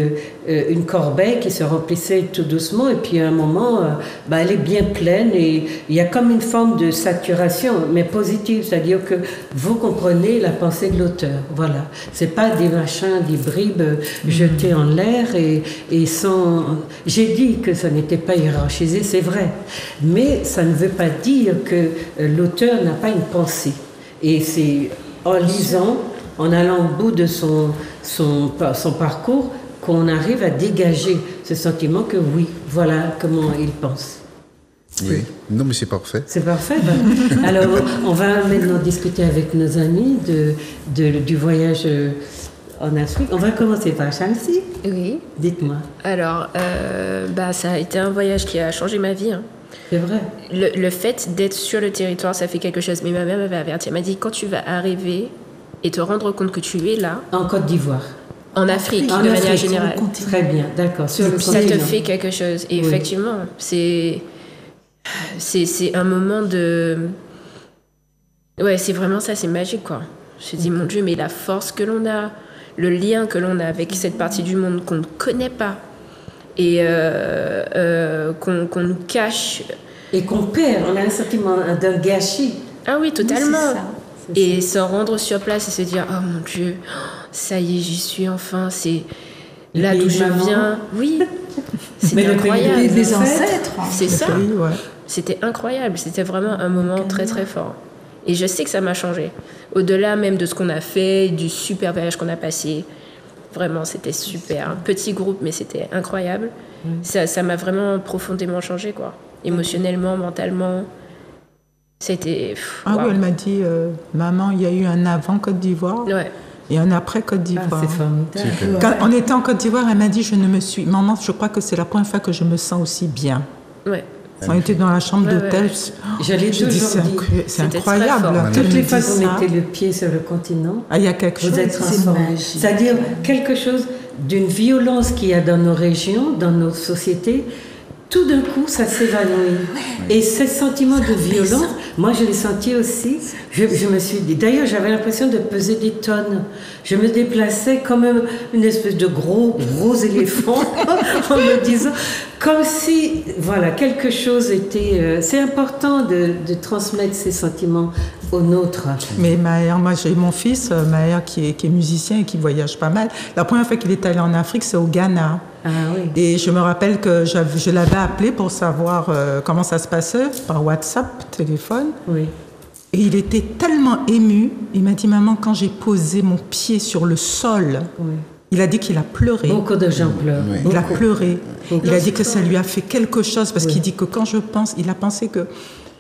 euh, une corbeille qui se remplissait tout doucement, et puis à un moment, euh, bah, elle est bien pleine, et il y a comme une forme de saturation, mais positive, c'est-à-dire que vous comprenez la pensée de l'auteur. Voilà. C'est pas des machins, des bribes euh, jetées en l'air, et, et sans... J'ai dit que ça n'était pas hiérarchisé, c'est vrai, mais ça ne veut pas dire que euh, l'auteur n'a pas une pensée. Et c'est en lisant, en allant au bout de son, son, son parcours, qu'on arrive à dégager ce sentiment que oui, voilà comment il pense. Oui, non mais c'est parfait. C'est parfait. Ben. Alors, on va maintenant discuter avec nos amis de, de, du voyage en Afrique. On va commencer par Shamsi. Oui. Dites-moi. Alors, euh, bah, ça a été un voyage qui a changé ma vie. Hein. C'est vrai. Le, le fait d'être sur le territoire, ça fait quelque chose. Mais ma mère m'avait averti. Elle m'a dit, quand tu vas arriver et te rendre compte que tu es là... En Côte d'Ivoire. En Afrique, en de Afrique, manière générale. Très bien, d'accord. Sur le ça te fait quelque chose. Et oui. Effectivement, c'est, c'est, c'est un moment de... Ouais, c'est vraiment ça, c'est magique, quoi. Je me dis, mon Dieu, mais la force que l'on a, le lien que l'on a avec cette partie du monde qu'on ne connaît pas et euh, euh, qu'on, qu'on nous cache. Et qu'on perd, on a un sentiment d'un gâchis. Ah oui, totalement. Oui, c'est ça. C'est et ça. se rendre sur place et se dire, oh mon Dieu, ça y est, j'y suis enfin, c'est le là d'où je maman. viens. Oui, c'était Mais incroyable. Le pays des ancêtres. C'est ça. Oui, ouais. C'était incroyable. C'était vraiment un moment très très fort. Et je sais que ça m'a changé. Au-delà même de ce qu'on a fait, du super voyage qu'on a passé. Vraiment, c'était super. Un petit groupe, mais c'était incroyable. Mm. Ça, ça m'a vraiment profondément changé, quoi. Émotionnellement, mentalement. C'était... Pff, ah wow. oui, elle m'a dit, euh, maman, il y a eu un avant Côte d'Ivoire ouais. et un après Côte d'Ivoire. Ah, c'est formidable. Quand on était en Côte d'Ivoire, elle m'a dit, je ne me suis... Maman, je crois que c'est la première fois que je me sens aussi bien. Ouais. On était dans la chambre ouais, d'hôtel. Ouais. Oh, J'allais toujours dit, c'est, dit. incroyable. C'est incroyable. Toutes les fois que vous mettez le pied sur le continent, ah, il y a quelque vous chose. êtes transformé. C'est-à-dire quelque chose d'une violence qu'il y a dans nos régions, dans nos sociétés. Tout d'un coup, ça s'évanouit. Ouais. Et ce sentiment ça de violence, ça. Moi, je l'ai senti aussi. Je, je me suis dit, d'ailleurs, j'avais l'impression de peser des tonnes. Je me déplaçais comme une espèce de gros, gros éléphant en me disant, comme si, voilà, quelque chose était... Euh, c'est important de, de transmettre ces sentiments aux nôtres. Mais Maher, moi, j'ai mon fils, Maher, qui est, qui est musicien et qui voyage pas mal. La première fois qu'il est allé en Afrique, c'est au Ghana. Ah, oui. Et je me rappelle que je l'avais appelé pour savoir euh, comment ça se passait, par WhatsApp, téléphone. Oui. Et il était tellement ému. Il m'a dit, maman, quand j'ai posé mon pied sur le sol, oui. Il a dit qu'il a pleuré. Beaucoup de gens pleurent. Oui. Beaucoup. Il a pleuré. Beaucoup. Il a dit que ça lui a fait quelque chose, parce oui. qu'il dit que quand je pense, il a pensé que...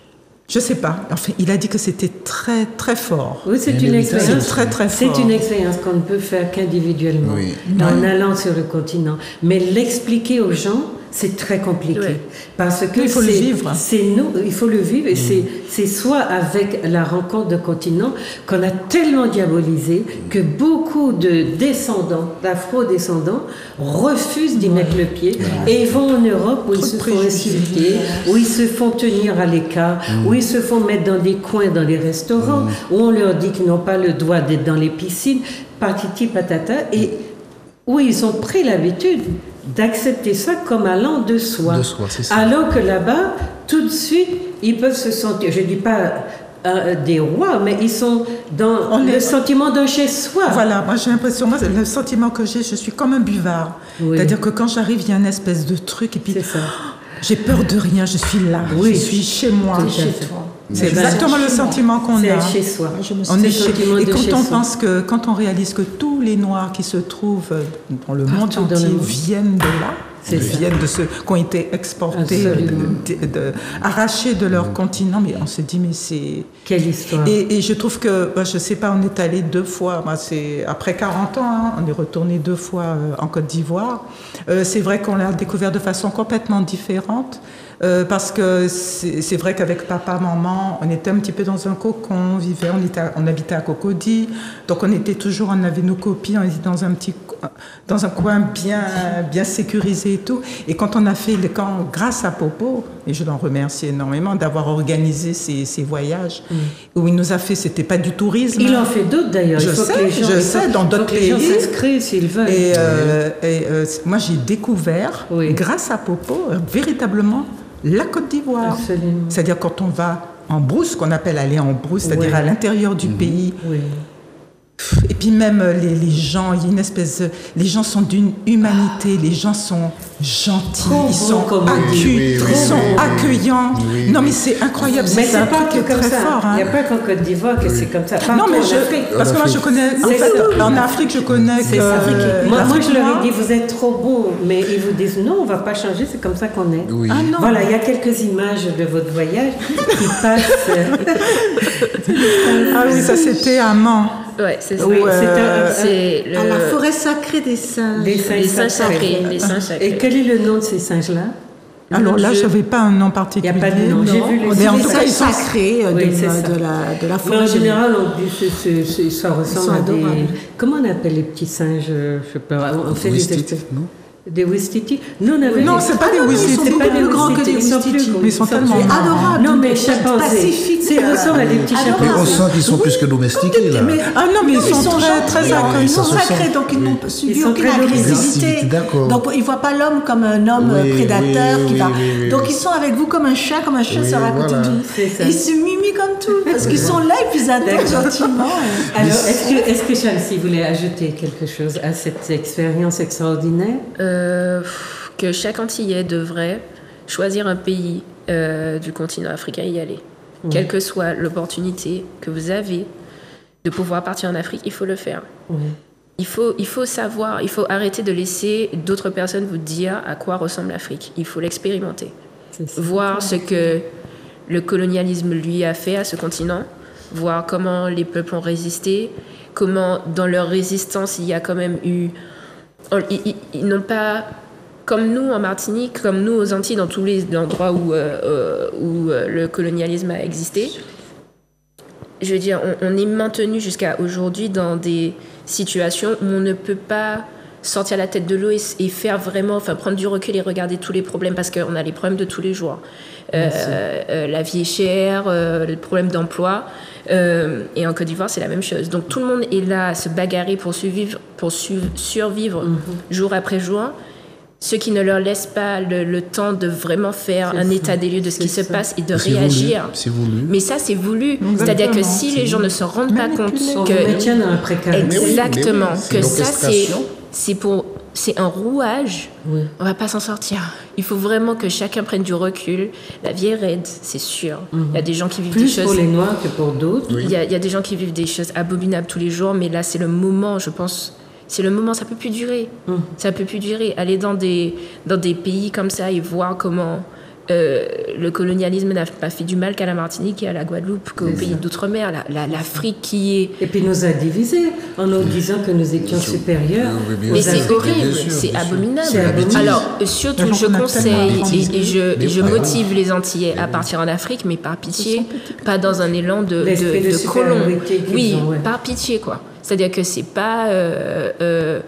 Je sais pas. Enfin, il a dit que c'était très, très fort. Oui, c'est une expérience. C'est très, très fort. C'est une expérience qu'on ne peut faire qu'individuellement, oui. en oui. allant sur le continent. Mais l'expliquer aux gens, c'est très compliqué. Oui. Parce que il faut le vivre. C'est nous, il faut le vivre. Et mmh. c'est, c'est soit avec la rencontre de continents qu'on a tellement diabolisé que beaucoup de descendants, d'afro-descendants, refusent d'y mmh. mettre le pied. Mmh. Et ils vont en Europe où Trop ils se font insulter, où ils se font tenir à l'écart, mmh. où ils se font mettre dans des coins dans les restaurants, mmh. où on leur dit qu'ils n'ont pas le droit d'être dans les piscines, patati patata, et où ils ont pris l'habitude d'accepter ça comme allant de soi. De soi, c'est ça. Alors que là-bas, tout de suite, ils peuvent se sentir, je ne dis pas euh, des rois, mais ils sont dans On le est... sentiment d'un chez-soi. Voilà, moi j'ai l'impression, moi, le sentiment que j'ai, je suis comme un buvard. Oui. C'est-à-dire que quand j'arrive, il y a une espèce de truc, et puis c'est ça. J'ai peur de rien, je suis là, oui. je suis chez moi. C'est chez toi. C'est exactement le sentiment qu'on c'est a. C'est chez soi. On est chez... Et quand on pense que, quand on réalise que tous les Noirs qui se trouvent dans le monde Partout entier le viennent de là, c'est viennent de ceux qui ont été exportés, de, de, de, arrachés de leur mmh. continent, mais on se dit, mais c'est... Quelle histoire. Et, et je trouve que, bah, je ne sais pas, on est allé deux fois, bah, c'est, après quarante ans, hein, on est retourné deux fois euh, en Côte d'Ivoire. Euh, c'est vrai qu'on l'a découvert de façon complètement différente. Euh, parce que c'est, c'est vrai qu'avec papa, maman, on était un petit peu dans un cocon, on vivait, on, était, on habitait à Cocody, donc on était toujours, on avait nos copies, on était dans un petit, dans un coin bien, bien sécurisé et tout. Et quand on a fait le camp, grâce à Popo, et je l'en remercie énormément d'avoir organisé ces, ces voyages, mmh. où il nous a fait, c'était pas du tourisme. Il en fait d'autres d'ailleurs. Je il faut sais, que les gens, je sais, faut, dans d'autres pays. Les gens s'inscrivent s'ils veulent. Et, euh, et euh, moi, j'ai découvert, oui. grâce à Popo, euh, véritablement, la Côte d'Ivoire. Absolument. C'est-à-dire quand on va en brousse, qu'on appelle aller en brousse, c'est-à-dire oui. à l'intérieur du mmh. pays. Oui. Et puis même les, les gens, il y a une espèce de, les gens sont d'une humanité, les gens sont gentils, trop ils sont, bon, accu- oui, oui, ils sont oui, accueillants. Oui, non oui. mais c'est incroyable, mais c'est, c'est un pas truc que comme très ça. fort. Il Hein. n'y a pas qu'en Côte d'Ivoire que c'est comme ça. Non mais je, parce que moi je connais, en, fait, en Afrique je connais c'est que euh, moi, moi je leur ai dit vous êtes trop beaux, mais ils vous disent non on va pas changer, c'est comme ça qu'on est. Oui. Ah, non. Voilà, il y a quelques images de votre voyage qui passent. Ah oui, ça c'était à Mans. Ouais, c'est ça. Oui, euh, c'est, un, c'est à le... la forêt sacrée des singes. Des singes, les singes sacrés. Les singes sacrés. Et quel est le nom de ces singes-là? Alors là, je n'avais pas un nom particulier. Il n'y a pas de nom. Non. J'ai vu les, mais en les tout cas, ils sont sacrés de, oui, de, de, la, de la forêt. Mais en général, on dit c'est, c'est, c'est, ça ressemble à des... Comment on appelle les petits singes? Je sais pas. On fait des espèces... non Des Ouistiti? Nous, on avait non, des... c'est pas des Ouistiti. Ils sont pas plus grands que des Ouistiti. Mais ils sont tellement adorables. Non, mais chimpanzés. Ils ressemblent à des petits chimpanzés. Mais on sent qu'ils sont plus que domestiqués, là. Ah non, mais ils sont très, très accueillants. Ils sont sacrés, donc ils n'ont subi aucune agressivité. Donc ils ne voient pas l'homme comme un homme prédateur qui va. Donc ils sont avec vous comme un chat, comme un chat sera à côté de vous. Ils se mimient comme tout, parce qu'ils sont là et puis ils attendent gentiment. Alors, est-ce que, est-ce que Shamsi voulait ajouter quelque chose à cette expérience extraordinaire? Euh, que chaque Antillais devrait choisir un pays euh, du continent africain et y aller. Mmh. Quelle que soit l'opportunité que vous avez de pouvoir partir en Afrique, il faut le faire. Mmh. Il faut, il faut savoir, il faut arrêter de laisser d'autres personnes vous dire à quoi ressemble l'Afrique. Il faut l'expérimenter. Voir ce que le colonialisme lui a fait à ce continent, voir comment les peuples ont résisté, comment dans leur résistance il y a quand même eu... Ils, ils, ils n'ont pas, comme nous en Martinique, comme nous aux Antilles, dans tous les endroits où, euh, où euh, le colonialisme a existé, je veux dire, on, on est maintenu jusqu'à aujourd'hui dans des situations où on ne peut pas sortir la tête de l'eau et, et faire vraiment, enfin prendre du recul et regarder tous les problèmes, parce qu'on a les problèmes de tous les jours. Euh, euh, la vie est chère, euh, le problème d'emploi. Euh, et en Côte d'Ivoire, c'est la même chose. Donc tout le monde est là à se bagarrer pour survivre, pour su- survivre mm-hmm. jour après jour. Ce qui ne leur laisse pas le, le temps de vraiment faire c'est un ça. état des lieux de ce c'est qui ça. se passe et de c'est réagir. Voulu. C'est voulu. Mais ça, c'est voulu. Exactement. C'est-à-dire que si c'est les gens voulu. ne se rendent pas compte que... dans la précarité. Exactement. Mais oui, mais oui. Que ça, c'est, c'est, pour, c'est un rouage. Oui. On ne va pas s'en sortir. Il faut vraiment que chacun prenne du recul. La vie est raide, c'est sûr. Mm-hmm. Il y a des gens qui vivent Plus des choses... pour les Noirs que pour d'autres. Oui. Il, y a, il y a des gens qui vivent des choses abominables tous les jours, mais là, c'est le moment, je pense... C'est le moment, ça ne peut plus durer. Mmh. Ça ne peut plus durer. Aller dans des, dans des pays comme ça et voir comment euh, le colonialisme n'a pas fait du mal qu'à la Martinique et à la Guadeloupe, qu'aux pays d'outre-mer. La, la, L'Afrique qui est... Et puis nous a divisés en nous disant que nous étions supérieurs. Oui, mais c'est horrible, sûr, c'est, abominable. c'est abominable. Alors, surtout, je conseille et, et, je, et je motive les Antillais à partir en Afrique, mais par pitié, pas dans un élan de, de, de, de colon. Oui, ont, ouais. par pitié, quoi. C'est-à-dire que c'est pas euh, euh,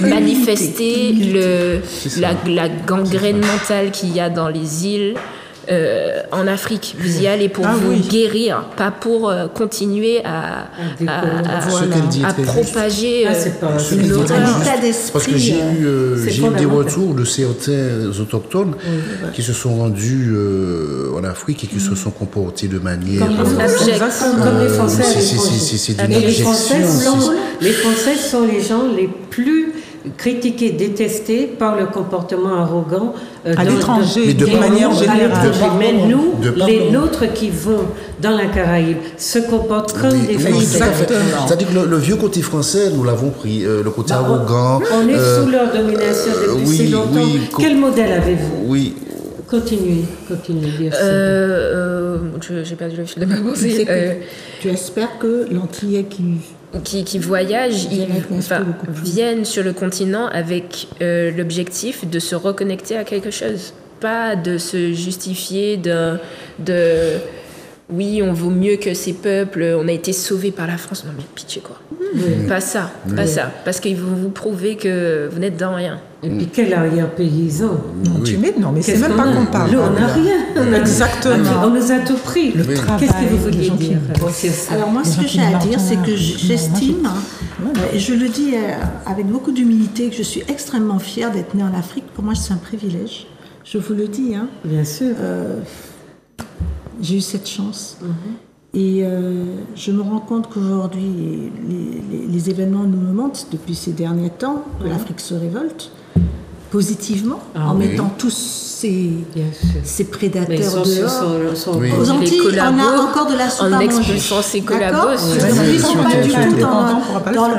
manifester le, la, la gangrène mentale qu'il y a dans les îles euh, en Afrique. Vous y allez pour ah, vous oui. guérir, pas pour euh, continuer à, à, à, à, à propager ah, euh, une horreur. Parce que j'ai eu, euh, j'ai eu des retours de certains autochtones oui. qui se sont rendus euh, en Afrique et qui se sont comportés de manière... Comme, euh, comme les Français. C'est, c'est, c'est, c'est d'une les Français, sont, les Français sont les gens les plus critiqués, détestés par le comportement arrogant euh, à dans, l'étranger, de, de, de manière générale. Mais nous, les nôtres qui vont dans la Caraïbe se comportent comme oui, des Français. Exactement. C'est-à-dire que le, le vieux côté français, nous l'avons pris, euh, le côté bah, arrogant. On, on est euh, sous leur domination depuis oui, si longtemps. Oui, Quel co- modèle avez-vous? Oui. Continuez, continuez, bien sûr. Euh, euh, je, j'ai perdu le fil de ma pensée. Euh, tu espères que l'Antillais qui... qui, qui voyagent, ils, enfin, viennent sur le continent avec euh, l'objectif de se reconnecter à quelque chose. pas de se justifier de, de oui, on vaut mieux que ces peuples, on a été sauvés par la France. Non mais pitié quoi. Mmh. Pas ça, mmh. pas ça. Parce qu'ils vont vous prouver que vous n'êtes dans rien. Et puis quel arrière-paysan. Non, oui. tu m'aides, non, mais c'est même pas qu'on parle. On n'a rien. On a, Exactement. On nous a tout pris. Le travail. Qu'est-ce que vous vouliez dire? Alors moi, ce que j'ai à dire, c'est que j'estime, et je le dis avec beaucoup d'humilité, que je suis extrêmement fière d'être née en Afrique. Pour moi, c'est un privilège. Je vous le dis. Hein. Bien sûr. Euh, j'ai eu cette chance. Mm-hmm. Et euh, je me rends compte qu'aujourd'hui, les, les, les événements nous le montrent depuis ces derniers temps, que mm-hmm. l'Afrique se révolte positivement, ah, en oui. mettant tous ces, ces prédateurs sont, dehors. Sont, sont, oui. Aux Antilles, on a encore de la soupe en à manger. expulsant ces collabos. Les Antilles ne sont pas du tout dans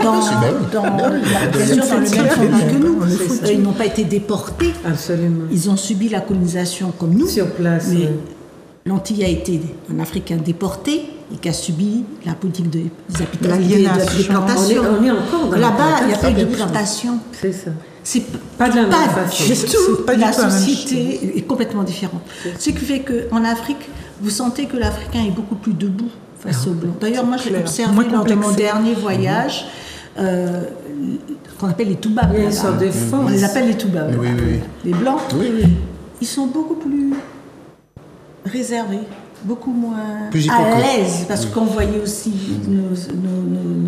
le même format que nous. Ils n'ont pas été déportés. Absolument. Ils ont subi la colonisation comme nous. Sur place. Mais l'Antille a été un Africain déporté et qui a subi la politique de, de, de, de plantation. On est, on est encore dans là-bas, il n'y a pas eu de plantation. C'est ça. C'est pas de la même façon. Du tout. Pas la société est complètement différente. Ce qui fait qu'en Afrique, vous sentez que l'Africain est beaucoup plus debout face aux Blancs. D'ailleurs, moi, j'ai observé lors de mon dernier voyage, euh, qu'on appelle les Toubabs. On les appelle les Toubabs. Oui, oui. Les Blancs, oui, oui. Ils sont beaucoup plus réservés, beaucoup moins plus à l'aise, parce qu'on voyait aussi mmh. nos, nos,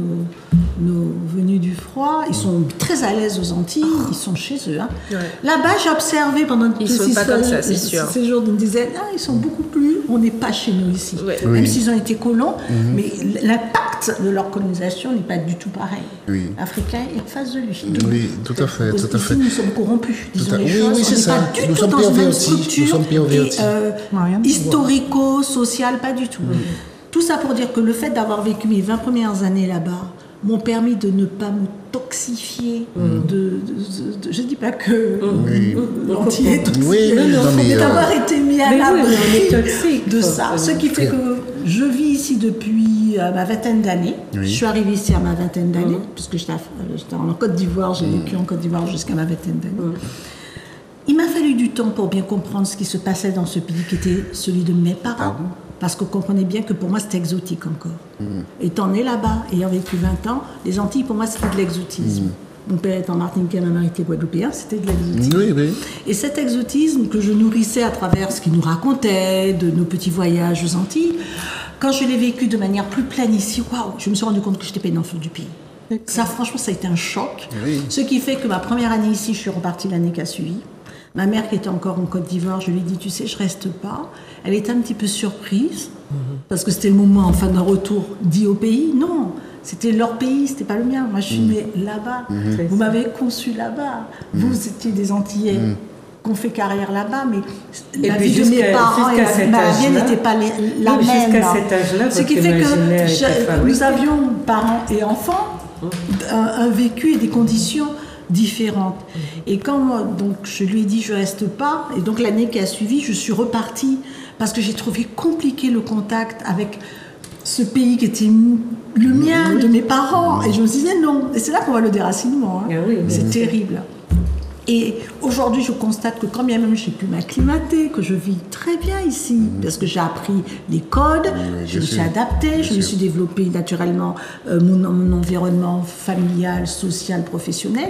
nos, nos, nos venus du froid, ils sont très à l'aise aux Antilles, oh. ils sont chez eux. Hein. Ouais. Là-bas, j'ai observé pendant ils tous ces, comme ça, c'est sûr. ces jours, ils me disaient, ah, ils sont beaucoup plus, on n'est pas chez nous ici. Ouais. Même oui. s'ils ont été colons, mmh. mais l'impact de leur colonisation n'est pas du tout pareil. Oui. L'Africain est en face de lui. Oui, tout à fait. Tout à ici, fait. nous sommes corrompus, disons les oui, choses. Oui, c'est ça. Pas du nous tout sommes dans une même structure. Nous sommes et, euh, historico, social, pas du tout. Mmh. Tout ça pour dire que le fait d'avoir vécu mes vingt premières années là-bas m'ont permis de ne pas me toxifier. Mmh. De, de, de, de, je ne dis pas que oui. l'Antille est toxique, oui, oui, non, mais, mais d'avoir euh... été mis à l'abri oui, de ça. Ce qui fait que je vis ici depuis euh, ma vingtaine d'années. Oui. Je suis arrivée ici à ma vingtaine d'années, mmh. puisque j'étais, j'étais en Côte d'Ivoire, j'ai mmh. vécu en Côte d'Ivoire jusqu'à ma vingtaine d'années. Mmh. Il m'a fallu du temps pour bien comprendre ce qui se passait dans ce pays qui était celui de mes parents. Ah bon? Parce que vous comprenez bien que pour moi, c'était exotique encore. Mmh. Étant né là-bas, ayant vécu vingt ans, les Antilles, pour moi, c'était de l'exotisme. Mmh. Mon père est en Martinique, ma mère était guadeloupéen, c'était de l'exotisme. Oui, oui. Et cet exotisme que je nourrissais à travers ce qu'il nous racontait, de nos petits voyages aux Antilles, quand je l'ai vécu de manière plus pleine ici, waouh, je me suis rendu compte que je n'étais pas une enfant du pays. Ça, franchement, ça a été un choc. Oui. Ce qui fait que ma première année ici, je suis repartie l'année qui a suivi. Ma mère, qui était encore en Côte d'Ivoire, je lui ai dit, tu sais, je reste pas. Elle était un petit peu surprise, mmh. parce que c'était le moment, enfin, d'un retour dit au pays. Non, c'était leur pays, c'était pas le mien. Moi, je suis mmh. née là-bas. Mmh. Vous m'avez conçu là-bas. Mmh. Vous étiez des Antillais mmh. qui ont fait carrière là-bas, mais et la vie de mes parents et ma vie n'était pas les, la oui, même. Jusqu'à cet âge-là, ce qui fait que je, nous avions, parents et enfants, mmh. un, un vécu et des conditions différentes. Et quand moi, donc, je lui ai dit je reste pas, et donc l'année qui a suivi, je suis repartie parce que j'ai trouvé compliqué le contact avec ce pays qui était le mien, de mes parents. Et je me disais non. Et c'est là qu'on voit le déracinement. Hein. Oui, c'est terrible. Et aujourd'hui, je constate que quand bien même j'ai pu m'acclimater, que je vis très bien ici, parce que j'ai appris les codes, oui, je me suis adaptée, je me suis développée naturellement euh, mon, mon environnement familial, social, professionnel.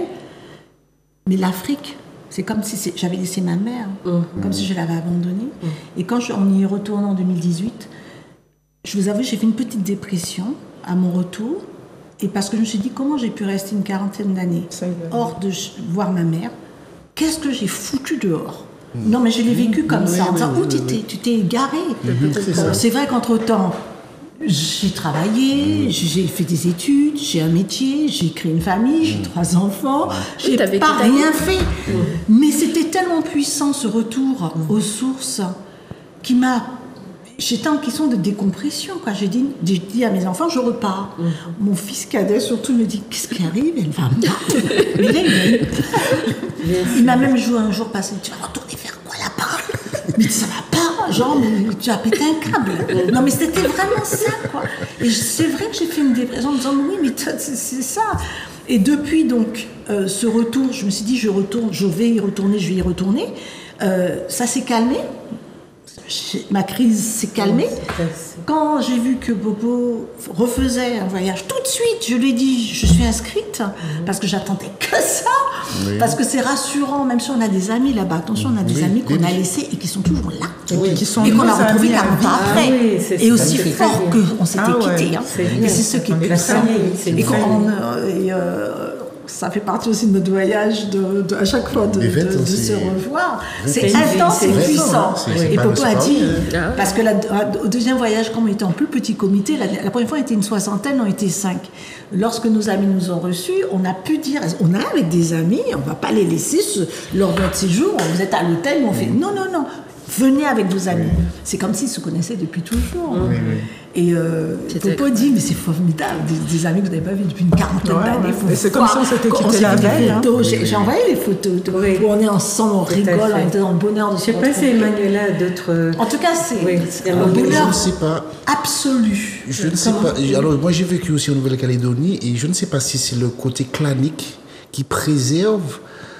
Mais l'Afrique, c'est comme si c'est, j'avais laissé ma mère, mmh. comme si je l'avais abandonnée. Mmh. Et quand je, on y est retourné en deux mille dix-huit, je vous avoue, j'ai fait une petite dépression à mon retour. Et parce que je me suis dit, comment j'ai pu rester une quarantaine d'années hors de voir ma mère? Qu'est-ce que j'ai foutu dehors? mmh. Non, mais je l'ai vécu comme mmh. ça, en disant, où tu t'es, tu t'es égaré. Mmh. C'est, euh, c'est vrai qu'entre-temps, j'ai travaillé, mmh. j'ai fait des études, j'ai un métier, j'ai créé une famille, j'ai mmh. trois enfants, j'ai oui, pas rien fait. Mmh. Mais c'était tellement puissant ce retour mmh. aux sources qui m'a... J'étais en question de décompression, quoi. J'ai dit, j'ai dit à mes enfants, je repars. Mmh. Mon fils cadet surtout me dit, qu'est-ce qui arrive? Elle va mal. Mais là, il, il m'a même joué un jour passé, tu vas retourner faire quoi là-bas? Mais ça va pas, genre, mais tu as pété un câble. Non, mais c'était vraiment ça, quoi. Et c'est vrai que j'ai fait une dépression en me disant, oui, mais c'est, c'est ça. Et depuis, donc, euh, ce retour, je me suis dit, je retourne, je vais y retourner, je vais y retourner. Euh, ça s'est calmé. Ma crise s'est calmée. Quand j'ai vu que Bobo refaisait un voyage, tout de suite, je lui ai dit, je suis inscrite, parce que j'attendais que ça, oui. Parce que c'est rassurant, même si on a des amis là-bas. Attention, on a des oui, amis qu'on oui. a laissés et qui sont toujours là, oui, qui sont et qu'on a retrouvés quarante ans après, ah, oui, et aussi fort qu'on s'était ah, ouais, quittés. Hein. Et c'est ce qui est puissant. Et quand on... Et euh, ça fait partie aussi de notre voyage, de, de, à chaque fois de, de, de, de se revoir. C'est intense et puissant. Et Popo a dit, parce que la, au deuxième voyage, comme on était en plus petit comité, la, la première fois on était une soixantaine, on était cinq. Lorsque nos amis nous ont reçus, on a pu dire, on est avec des amis, on ne va pas les laisser ce, lors de notre séjour, vous êtes à l'hôtel, on fait non, non, non. Venez avec vos amis. Oui. C'est comme s'ils se connaissaient depuis toujours. Oui, oui. Et euh, Popo dit, mais c'est formidable, des, des amis que vous n'avez pas vus depuis une quarantaine ouais, d'années. Ouais. Et c'est comme si on s'était quitté la veille. Hein. J'ai, j'ai envoyé les photos oui. où on est ensemble, on rigole, on était dans le bonheur de se retrouver. Je ne sais pas si Emmanuela a d'autres... En tout cas, c'est, oui, c'est un bonheur je ne sais pas. absolu. Je ne sais pas. Alors, moi, j'ai vécu aussi en Nouvelle-Calédonie et je ne sais pas si c'est le côté clanique qui préserve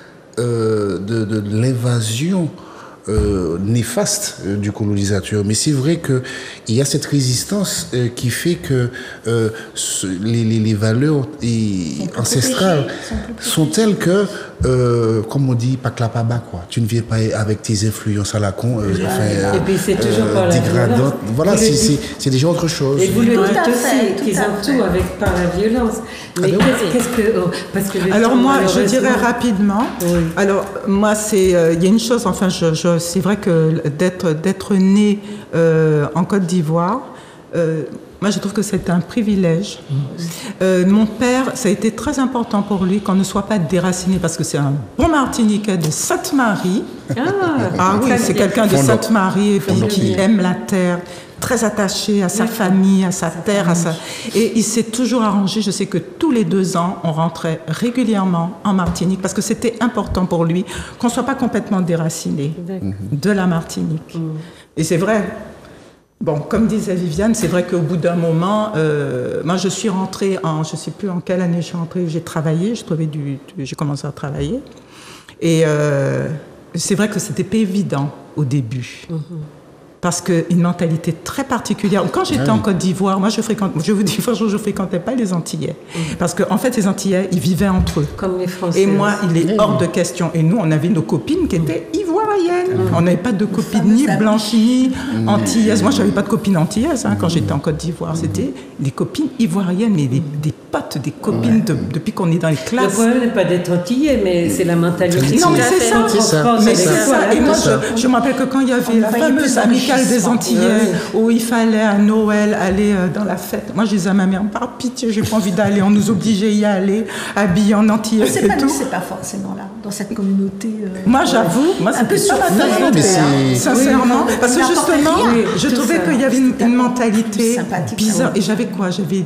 euh, de, de, de l'invasion Euh, néfaste euh, du colonisateur, mais c'est vrai que il y a cette résistance euh, qui fait que euh, ce, les, les, les valeurs et ancestrales sont, sont telles que, euh, comme on dit, pas clap à bas quoi. Tu ne viens pas avec tes influences à la con, euh, et enfin, puis c'est toujours euh, pas dégradante. Voilà, c'est, c'est, c'est déjà autre chose. Et vous le dites aussi qu'ils ont tout avec par la violence. Mais ah, qu'est-ce, qu'est-ce que, oh, parce que alors moi, je dirais rapidement. Oui. Alors moi, c'est, il euh, y a une chose. Enfin, je, je c'est vrai que d'être, d'être né euh, en Côte d'Ivoire, euh, moi je trouve que c'est un privilège. Euh, mon père, ça a été très important pour lui qu'on ne soit pas déraciné parce que c'est un bon Martiniquais de Sainte-Marie. Ah, ah oui, c'est quelqu'un de Sainte-Marie et puis qui aime la terre, très attaché à sa famille, à sa terre, à sa... et il s'est toujours arrangé. Je sais que tous les deux ans, on rentrait régulièrement en Martinique parce que c'était important pour lui qu'on ne soit pas complètement déraciné de la Martinique. Mmh. Et c'est vrai. Bon, comme disait Viviane, c'est vrai qu'au bout d'un moment, euh, moi je suis rentrée en, je ne sais plus en quelle année je suis rentrée, j'ai travaillé, j'ai, trouvé du, j'ai commencé à travailler. Et euh, c'est vrai que c'était pas évident au début. Mmh. Parce qu'une mentalité très particulière. Quand j'étais ah oui. en Côte d'Ivoire, moi je fréquente, je vous dis franchement, je ne fréquentais pas les Antillais. Mmh. Parce qu'en en fait, les Antillais, ils vivaient entre eux. Comme les Français. Et moi, il est hors de question. Et nous, on avait nos copines qui étaient ivoiriennes. Mmh. On n'avait pas de copines ni blanches ni mmh. antillaises. Moi, je n'avais pas de copines antillaises hein, quand j'étais en Côte d'Ivoire. Mmh. C'était des copines ivoiriennes, mais des, des potes, des copines ouais. de, depuis qu'on est dans les classes. Le problème n'est pas d'être antillais, mais c'est la mentalité. Non, mais c'est ça. C'est ça. Mais c'est ça. Et moi, je, je me rappelle que quand il y avait la fameuse amicale des Antillais, où il fallait à Noël aller dans la fête. Moi, je disais à ma mère, par pitié, j'ai pas envie d'aller. On nous obligeait à y aller, habillés en antillais et pas tout. Nous, c'est pas forcément là, dans cette communauté. Euh, moi, j'avoue, moi, un peu sur la communauté, hein, sincèrement, oui, parce que justement, rien, je trouvais qu'il y avait une, une mentalité bizarre. Et j'avais quoi? J'avais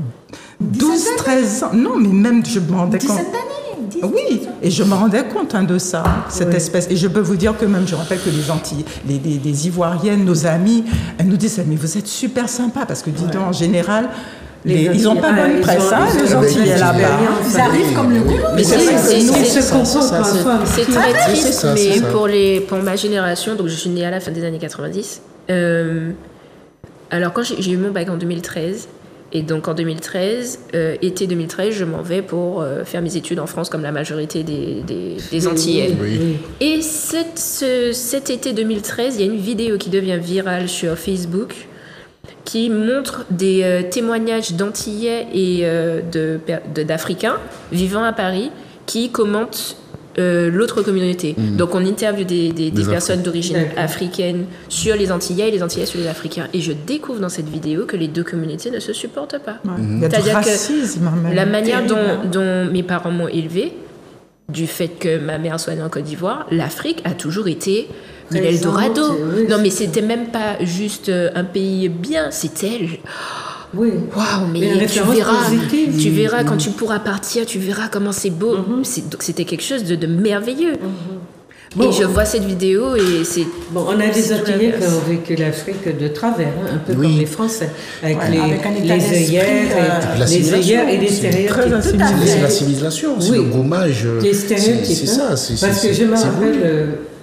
douze, treize ans. Non, mais même, je me rendais compte. Oui, et je me rendais compte hein, de ça, cette oui. espèce. Et je peux vous dire que même, je rappelle que les Antilles, les, les, les Ivoiriennes, nos amies, elles nous disent, mais vous êtes super sympa, parce que dis donc, ouais. en général, les, ils n'ont pas bonne ah, presse, hein, les Antillais là-bas. Ils arrivent comme le goulot. Mais c'est, c'est, c'est, c'est, c'est, c'est, c'est très triste, ça, mais pour, les, pour ma génération, donc je suis née à la fin des années quatre-vingt-dix, euh, alors quand j'ai, j'ai eu mon bac en deux mille treize, et donc en deux mille treize, euh, été deux mille treize, je m'en vais pour euh, faire mes études en France comme la majorité des, des, des Antillais. Oui. Et cette, ce, cet été deux mille treize, il y a une vidéo qui devient virale sur Facebook qui montre des euh, témoignages d'Antillais et euh, de, de, d'Africains vivant à Paris qui commentent Euh, l'autre communauté. Mmh. Donc on interviewe des, des, des personnes d'origine D'accord. africaine sur les Antillais et les Antillais sur les Africains. Et je découvre dans cette vidéo que les deux communautés ne se supportent pas. Ouais. Mmh. Il y a C'est-à-dire du racisme, que la manière dont, dont mes parents m'ont élevée, du fait que ma mère soit née en Côte d'Ivoire, l'Afrique a toujours été l'Eldorado. Oui. Non mais c'était même pas juste un pays bien, c'était... Oui. Waouh, mais, mais tu verras, tu verras quand tu pourras partir, tu verras comment c'est beau. Mm-hmm. C'est, donc c'était quelque chose de, de merveilleux. Mm-hmm. Bon, et je vois cette vidéo et c'est. Bon, on a des Antillais qui ont vécu l'Afrique de travers, hein, un peu oui. comme les Français, avec ouais, les, avec les œillères, euh, les œillères et les stéréotypes. C'est la civilisation, c'est oui. le gommage. Les stéréotypes. C'est, c'est ça. C'est, Parce c'est, que je me rappelle, euh,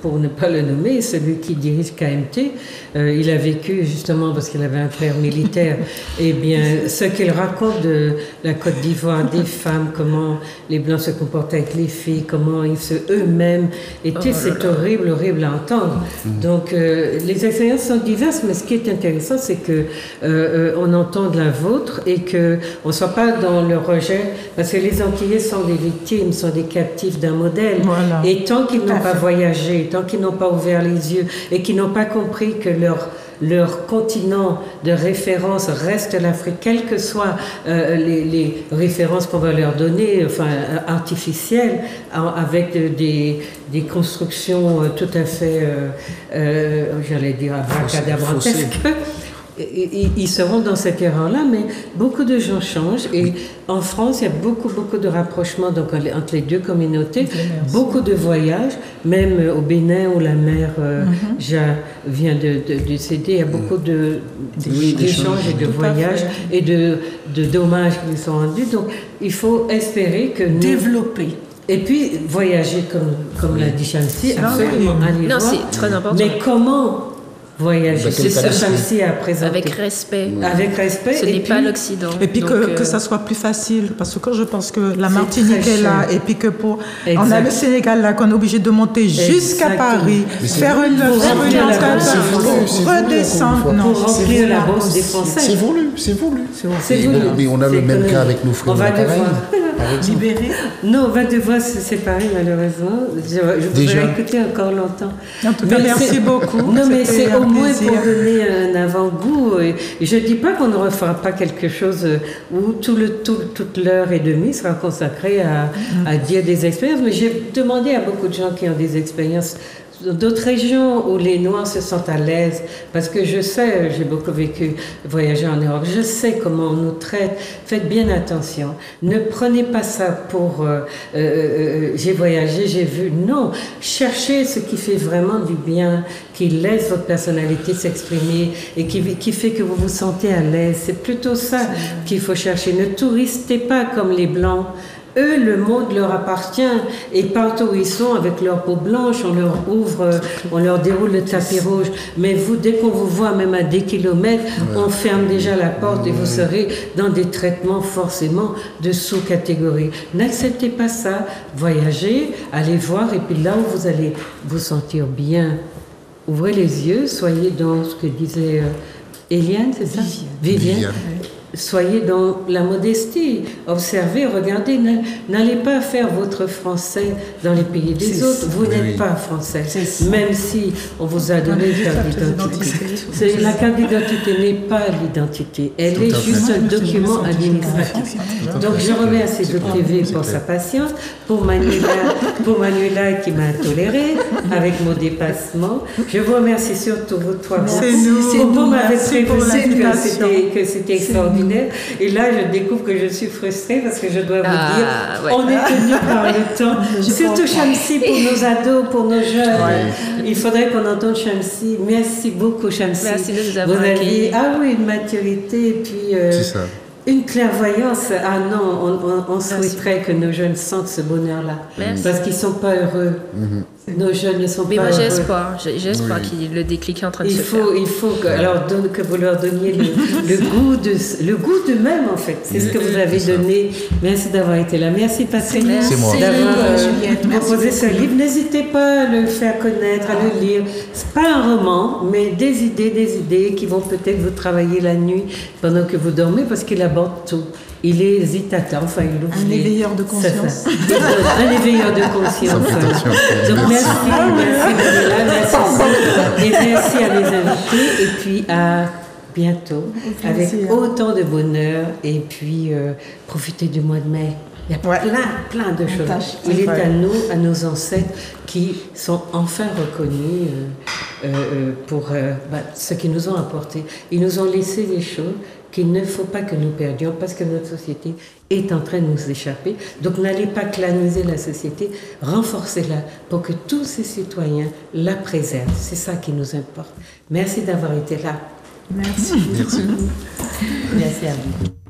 pour ne pas le nommer, celui qui dirige K M T, euh, il a vécu justement parce qu'il avait un père militaire. Eh bien, ce qu'il raconte de la Côte d'Ivoire, des femmes, comment les Blancs se comportaient avec les filles, comment ils se eux-mêmes étaient, oh c'est horrible, horrible à entendre. Mmh. Donc, euh, les expériences sont diverses, mais ce qui est intéressant, c'est que euh, euh, on entende la vôtre et que on ne soit pas dans le rejet, parce que les Antillais sont des victimes, sont des captifs d'un modèle. Voilà. Et tant qu'ils n'ont pas voyagé, tant qu'ils n'ont pas ouvert les yeux et qu'ils n'ont pas compris que leur leur continent de référence reste l'Afrique, quelles que soient euh, les, les références qu'on va leur donner, enfin artificielles, avec des, des constructions tout à fait, euh, euh, j'allais dire, abracadabrantesques. Ils seront dans cette erreur-là, mais beaucoup de gens changent. Et oui. En France, il y a beaucoup, beaucoup de rapprochements donc, entre les deux communautés, beaucoup de voyages, même au Bénin où la mère euh, mm-hmm. Ja vient de, de, de décéder, il y a beaucoup de, oui, d'échanges et de voyages et de, de dommages qui sont rendus. Donc, il faut espérer que nous... Développer. Et puis, voyager, comme, comme oui. l'a dit Shamsi, absolument, aller non, voir. c'est très important. Mais comment voyager, c'est ce que Shamsi a présenté. Avec respect. Oui. Avec respect. Ce n'est pas l'Occident. Et puis donc, que, euh... que ça soit plus facile, parce que je pense que la Martinique est, est là, et puis que pour... Exact. On a le Sénégal là, qu'on est obligé de monter jusqu'à Paris, faire une redescendre. Pour remplir la bourse des Français. C'est voulu, c'est voulu. C'est voulu. Mais on a le même cas avec nos frères. On va devoir libérer. Non, on va devoir se séparer malheureusement. Je, je voudrais écouter encore longtemps. En tout cas, merci beaucoup. Non, mais c'est au moins pour donner un avant-goût. Et je ne dis pas qu'on ne refera pas quelque chose où tout le, tout, toute l'heure et demie sera consacrée à, à dire des expériences. Mais j'ai demandé à beaucoup de gens qui ont des expériences d'autres régions où les Noirs se sentent à l'aise, parce que je sais, j'ai beaucoup vécu, voyager en Europe, je sais comment on nous traite. Faites bien attention. Ne prenez pas ça pour euh, euh, euh, j'ai voyagé, j'ai vu. Non, cherchez ce qui fait vraiment du bien, qui laisse votre personnalité s'exprimer et qui, qui fait que vous vous sentez à l'aise. C'est plutôt ça qu'il faut chercher. Ne touristez pas comme les Blancs. Eux, le monde leur appartient et partout où ils sont, avec leur peau blanche, on leur ouvre, on leur déroule le tapis rouge. Mais vous, dès qu'on vous voit, même à des kilomètres, ouais. on ferme déjà la porte et vous serez dans des traitements forcément de sous-catégorie. N'acceptez pas ça. Voyagez, allez voir et puis là où vous allez vous sentir bien, ouvrez les yeux, soyez dans ce que disait euh, Eliane, c'est ça ? Viviane. Viviane. Soyez dans la modestie, observez, regardez, n'allez pas faire votre français dans les pays des c'est autres, vous oui. n'êtes pas français, même si on vous a donné une carte d'identité. La carte d'identité n'est pas l'identité, elle Tout est juste fait. un document administratif. Donc je remercie de T V pour sa patience, pour Manuela, pour Manuela qui m'a toléré avec mon dépassement. Je vous remercie surtout vous trois. C'est nous, c'est vous m'avez prévenu que c'était extraordinaire. Et là, je découvre que je suis frustrée parce que je dois vous ah, dire, ouais. on est tenu par le temps. Surtout Shamsi pour nos ados, pour nos jeunes. Ouais. Il faudrait qu'on entende Shamsi. Merci beaucoup, Shamsi. Merci de nous avoir vous avez, ah oui, une maturité et puis euh, une clairvoyance. Ah non, on, on, on souhaiterait que nos jeunes sentent ce bonheur-là. Merci. Parce qu'ils ne sont pas heureux. Mm-hmm. Nos jeunes ne sont Mais pas moi, heureux. j'ai espoir. J'ai espoir oui. que le déclic est en train de il se faut, faire. Il faut que, alors, donne, que vous leur donniez le, le goût de le goût d'eux-mêmes, en fait. C'est ce que vous avez donné. Merci d'avoir été là. Merci, Patrick, d'avoir euh, proposé ce livre. N'hésitez pas à le faire connaître, à le lire. C'est pas un roman, mais des idées, des idées qui vont peut-être vous travailler la nuit pendant que vous dormez, parce qu'il aborde tout. Il est hésitateur, enfin il ouvre un les... éveilleur de conscience. un éveilleur de conscience. Donc merci, merci Manuela, merci et merci à mes invités et puis à bientôt avec autant de bonheur et puis euh, profitez du mois de mai. Il y a ouais. plein, plein de choses. Tâche, il est vrai. à nous, à nos ancêtres qui sont enfin reconnus euh, euh, pour euh, bah, ce qu'ils nous ont apporté. Ils nous ont laissé des choses qu'il ne faut pas que nous perdions parce que notre société est en train de nous échapper. Donc n'allez pas claniser la société, renforcez-la pour que tous ces citoyens la préservent. C'est ça qui nous importe. Merci d'avoir été là. Merci. Merci. Merci à vous.